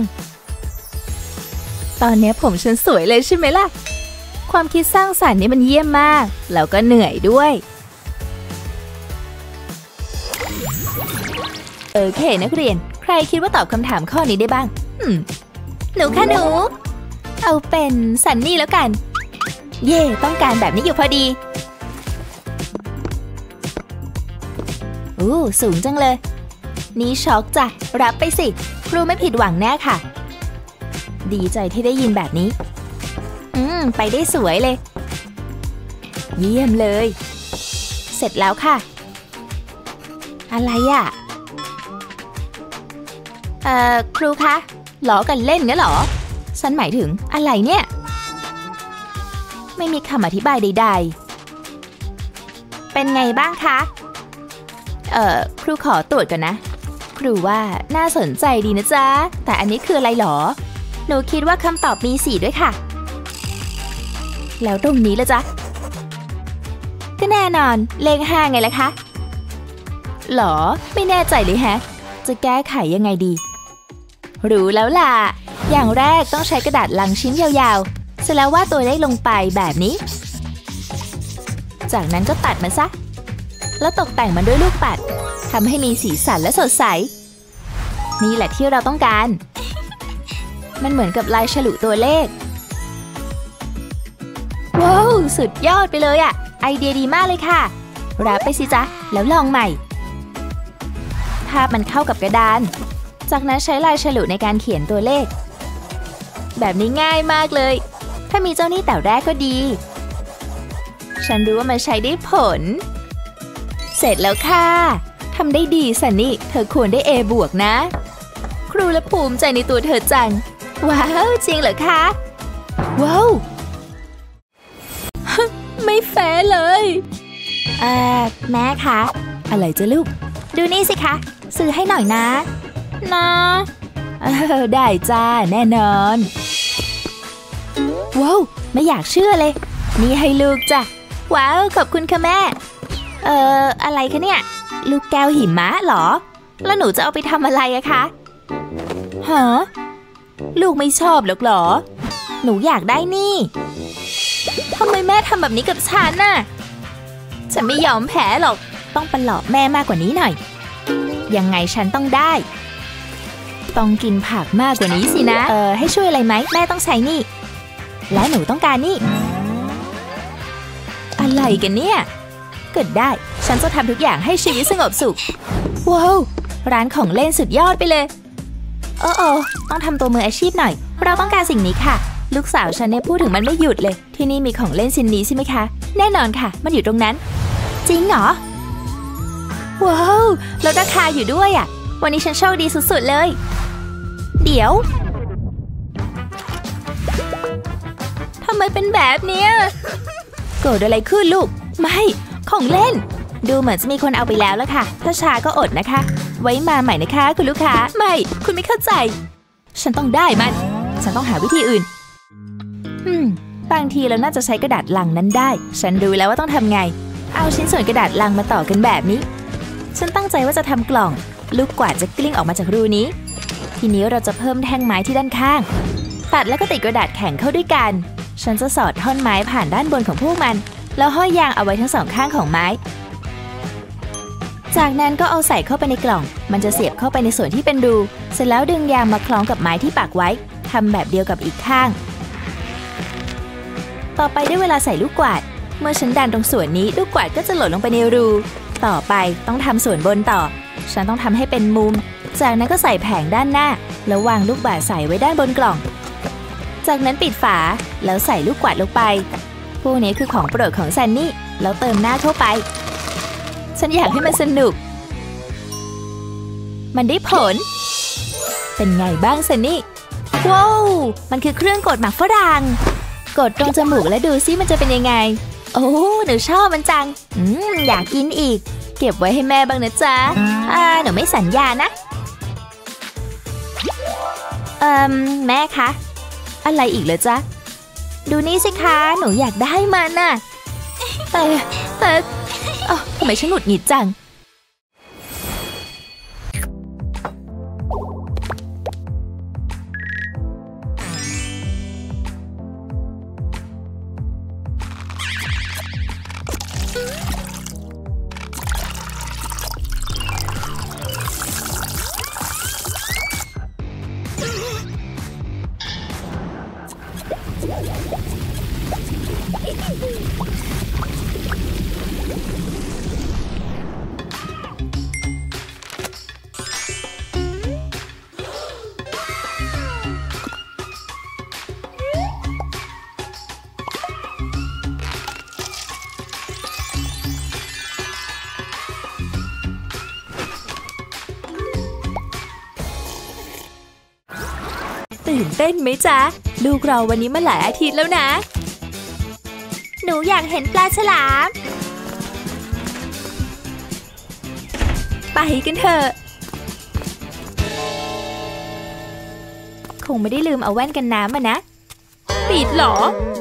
ตอนนี้ผมฉันสวยเลยใช่ไหมล่ะความคิดสร้างสรรค์นี่มันเยี่ยมมากแล้วก็เหนื่อยด้วยโอเคนักเรียนใครคิดว่าตอบคำถามข้อนี้ได้บ้างอืมหนูค่ะหนูเอาเป็นสันนี่แล้วกันเย่ต้องการแบบนี้อยู่พอดีอู้สูงจังเลยนี่ช็อกจ้ะรับไปสิครูไม่ผิดหวังแน่ค่ะดีใจที่ได้ยินแบบนี้อืมไปได้สวยเลยเยี่ยมเลยเสร็จแล้วค่ะอะไรอ่ะเอ่อครูคะล้อกันเล่นงั้นเหรอฉันหมายถึงอะไรเนี่ยไม่มีคำอธิบายใดๆเป็นไงบ้างคะเอ่อครูขอตรวจก่อนนะครูว่าน่าสนใจดีนะจ๊ะแต่อันนี้คืออะไรหรอหนูคิดว่าคำตอบมีสี่ด้วยค่ะแล้วตรงนี้ละจ๊ะก็แน่นอนเลขห้าไงล่ะคะหรอไม่แน่ใจเลยแฮะจะแก้ไขยังไงดีรู้แล้วล่ะอย่างแรกต้องใช้กระดาษลังชิ้นยาวๆเสร็จแล้ววาดตัวเลขลงไปแบบนี้จากนั้นก็ตัดมันซะแล้วตกแต่งมันด้วยลูกปัดทำให้มีสีสันและสดใสนี่แหละที่เราต้องการมันเหมือนกับลายฉลุตัวเลขว้าวสุดยอดไปเลยอะไอเดียดีมากเลยค่ะรับไปสิจ๊ะแล้วลองใหม่ภาพมันเข้ากับกระดานจากนั้นใช้ลายฉลุในการเขียนตัวเลขแบบนี้ง่ายมากเลยถ้ามีเจ้านี่แต่แรกก็ดีฉันรู้ว่ามันใช้ได้ผลเสร็จแล้วค่ะทำได้ดีสันนี่เธอควรได้ เอ บวกนะครูและภูมิใจในตัวเธอจังว้าวจริงเหรอคะว้าวไม่แฟร์เลยเอ่อแม่คะอะไรจ๊ะลูกดูนี่สิคะซื้อให้หน่อยนะนะเออได้จ้าแน่นอนว้าวไม่อยากเชื่อเลยนี่ให้ลูกจ้ะว้าวขอบคุณค่ะแม่เอ่ออะไรคะเนี่ยลูกแก้วหิมะเหรอแล้วหนูจะเอาไปทำอะไรอะคะฮะลูกไม่ชอบหรอกเหรอหนูอยากได้นี่ทำไมแม่ทำแบบนี้กับฉันน่ะฉันไม่ยอมแพ้หรอกต้องประหลอบแม่มากกว่านี้หน่อยยังไงฉันต้องได้ต้องกินผักมากกว่านี้สินะเออให้ช่วยอะไรไหมแม่ต้องใช้นี่และหนูต้องการนี่อะไรกันเนี่ยเกิดได้ฉันจะทำทุกอย่างให้ชีวิตสงบสุขว้าวร้านของเล่นสุดยอดไปเลยโอ้โอต้องทำตัวมืออาชีพหน่อยเราต้องการสิ่งนี้ค่ะลูกสาวฉันเนี่ยพูดถึงมันไม่หยุดเลยที่นี่มีของเล่นชิ้นนี้ใช่ไหมคะแน่นอนค่ะมันอยู่ตรงนั้นจริงเหรอว้าวลดราคาอยู่ด้วยอ่ะวันนี้ฉันโชคดีสุดๆเลยเดี๋ยวทำไมเป็นแบบเนี้ยเกิดอะไรขึ้นลูกไม่ของเล่นดูเหมือนจะมีคนเอาไปแล้วแล้วค่ะถ้าช้าก็อดนะคะไว้มาใหม่นะคะคุณลูกค้าไม่คุณไม่เข้าใจฉันต้องได้มันฉันต้องหาวิธีอื่นอืมบางทีเราน่าจะใช้กระดาษลังนั้นได้ฉันรู้แล้วว่าต้องทำไงเอาชิ้นส่วนกระดาษลังมาต่อกันแบบนี้ฉันตั้งใจว่าจะทำกล่องลูกกวาดจะกลิ้งออกมาจากรูนี้ทีนี้เราจะเพิ่มแท่งไม้ที่ด้านข้างตัดแล้วก็ติดกระดาษแข็งเข้าด้วยกันฉันจะสอดท่อนไม้ผ่านด้านบนของพวกมันแล้วห้อยยางเอาไว้ทั้งสองข้างของไม้จากนั้นก็เอาใส่เข้าไปในกล่องมันจะเสียบเข้าไปในส่วนที่เป็นรูเสร็จแล้วดึงยางมาคล้องกับไม้ที่ปักไว้ทำแบบเดียวกับอีกข้างต่อไปได้เวลาใส่ลูกกวาดเมื่อฉันดันตรงส่วนนี้ลูกกวาดก็จะหล่นลงไปในรูต่อไปต้องทำส่วนบนต่อฉันต้องทำให้เป็นมุมจากนั้นก็ใส่แผงด้านหน้าแล้ววางลูกบาศก์ใส่ไว้ด้านบนกล่องจากนั้นปิดฝาแล้วใส่ลูกกวาดลงไปพวกนี้คือของโปรดของซันนี่แล้วเติมหน้าเข้าไปฉันอยากให้มันสนุกมันได้ผลเป็นไงบ้างซันนี่ว้าวมันคือเครื่องกดหมากฝรั่งกดตรงจมูกและดูซิมันจะเป็นยังไงโอ้หนูชอบมันจังอืมอยากกินอีกเก็บไว้ให้แม่บ้างนะจ๊ะอ่าหนูไม่สัญญานะเอ่มแม่คะอะไรอีกเหรอจ๊ะดูนี่สิคะหนูอยากได้มันน่ะแต่แต่เอ้าทำไมฉันหงุดหงิดจังตื่นเต้นไหมจ๊ะลูกเราวันนี้มาหลายอาทิตย์แล้วนะหนูอยากเห็นปลาฉลามไปกันเถอะคงไม่ได้ลืมเอาแว่นกันน้ำมานะปิดหรอ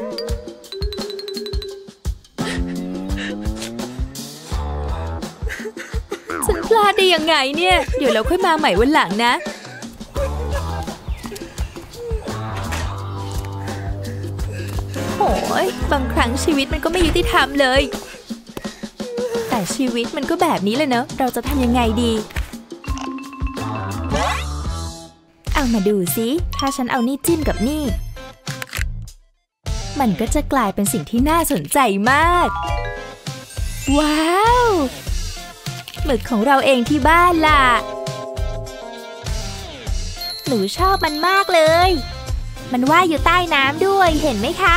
ฉันพลาดได้ยังไงเนี่ยเดี๋ยวเราค่อยมาใหม่วันหลังนะโอ้ยบางครั้งชีวิตมันก็ไม่ยุติธรรมเลยแต่ชีวิตมันก็แบบนี้เลยเนอะเราจะทำยังไงดีเอามาดูสิถ้าฉันเอานี่จิ้มกับนี่มันก็จะกลายเป็นสิ่งที่น่าสนใจมากว้าวหมึกของเราเองที่บ้านล่ะหนูชอบมันมากเลยมันว่ายอยู่ใต้น้ำด้วยเห็นไหมคะ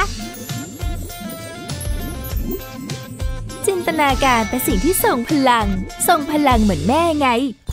จินตนาการเป็นสิ่งที่ทรงพลังทรงพลังเหมือนแม่ไง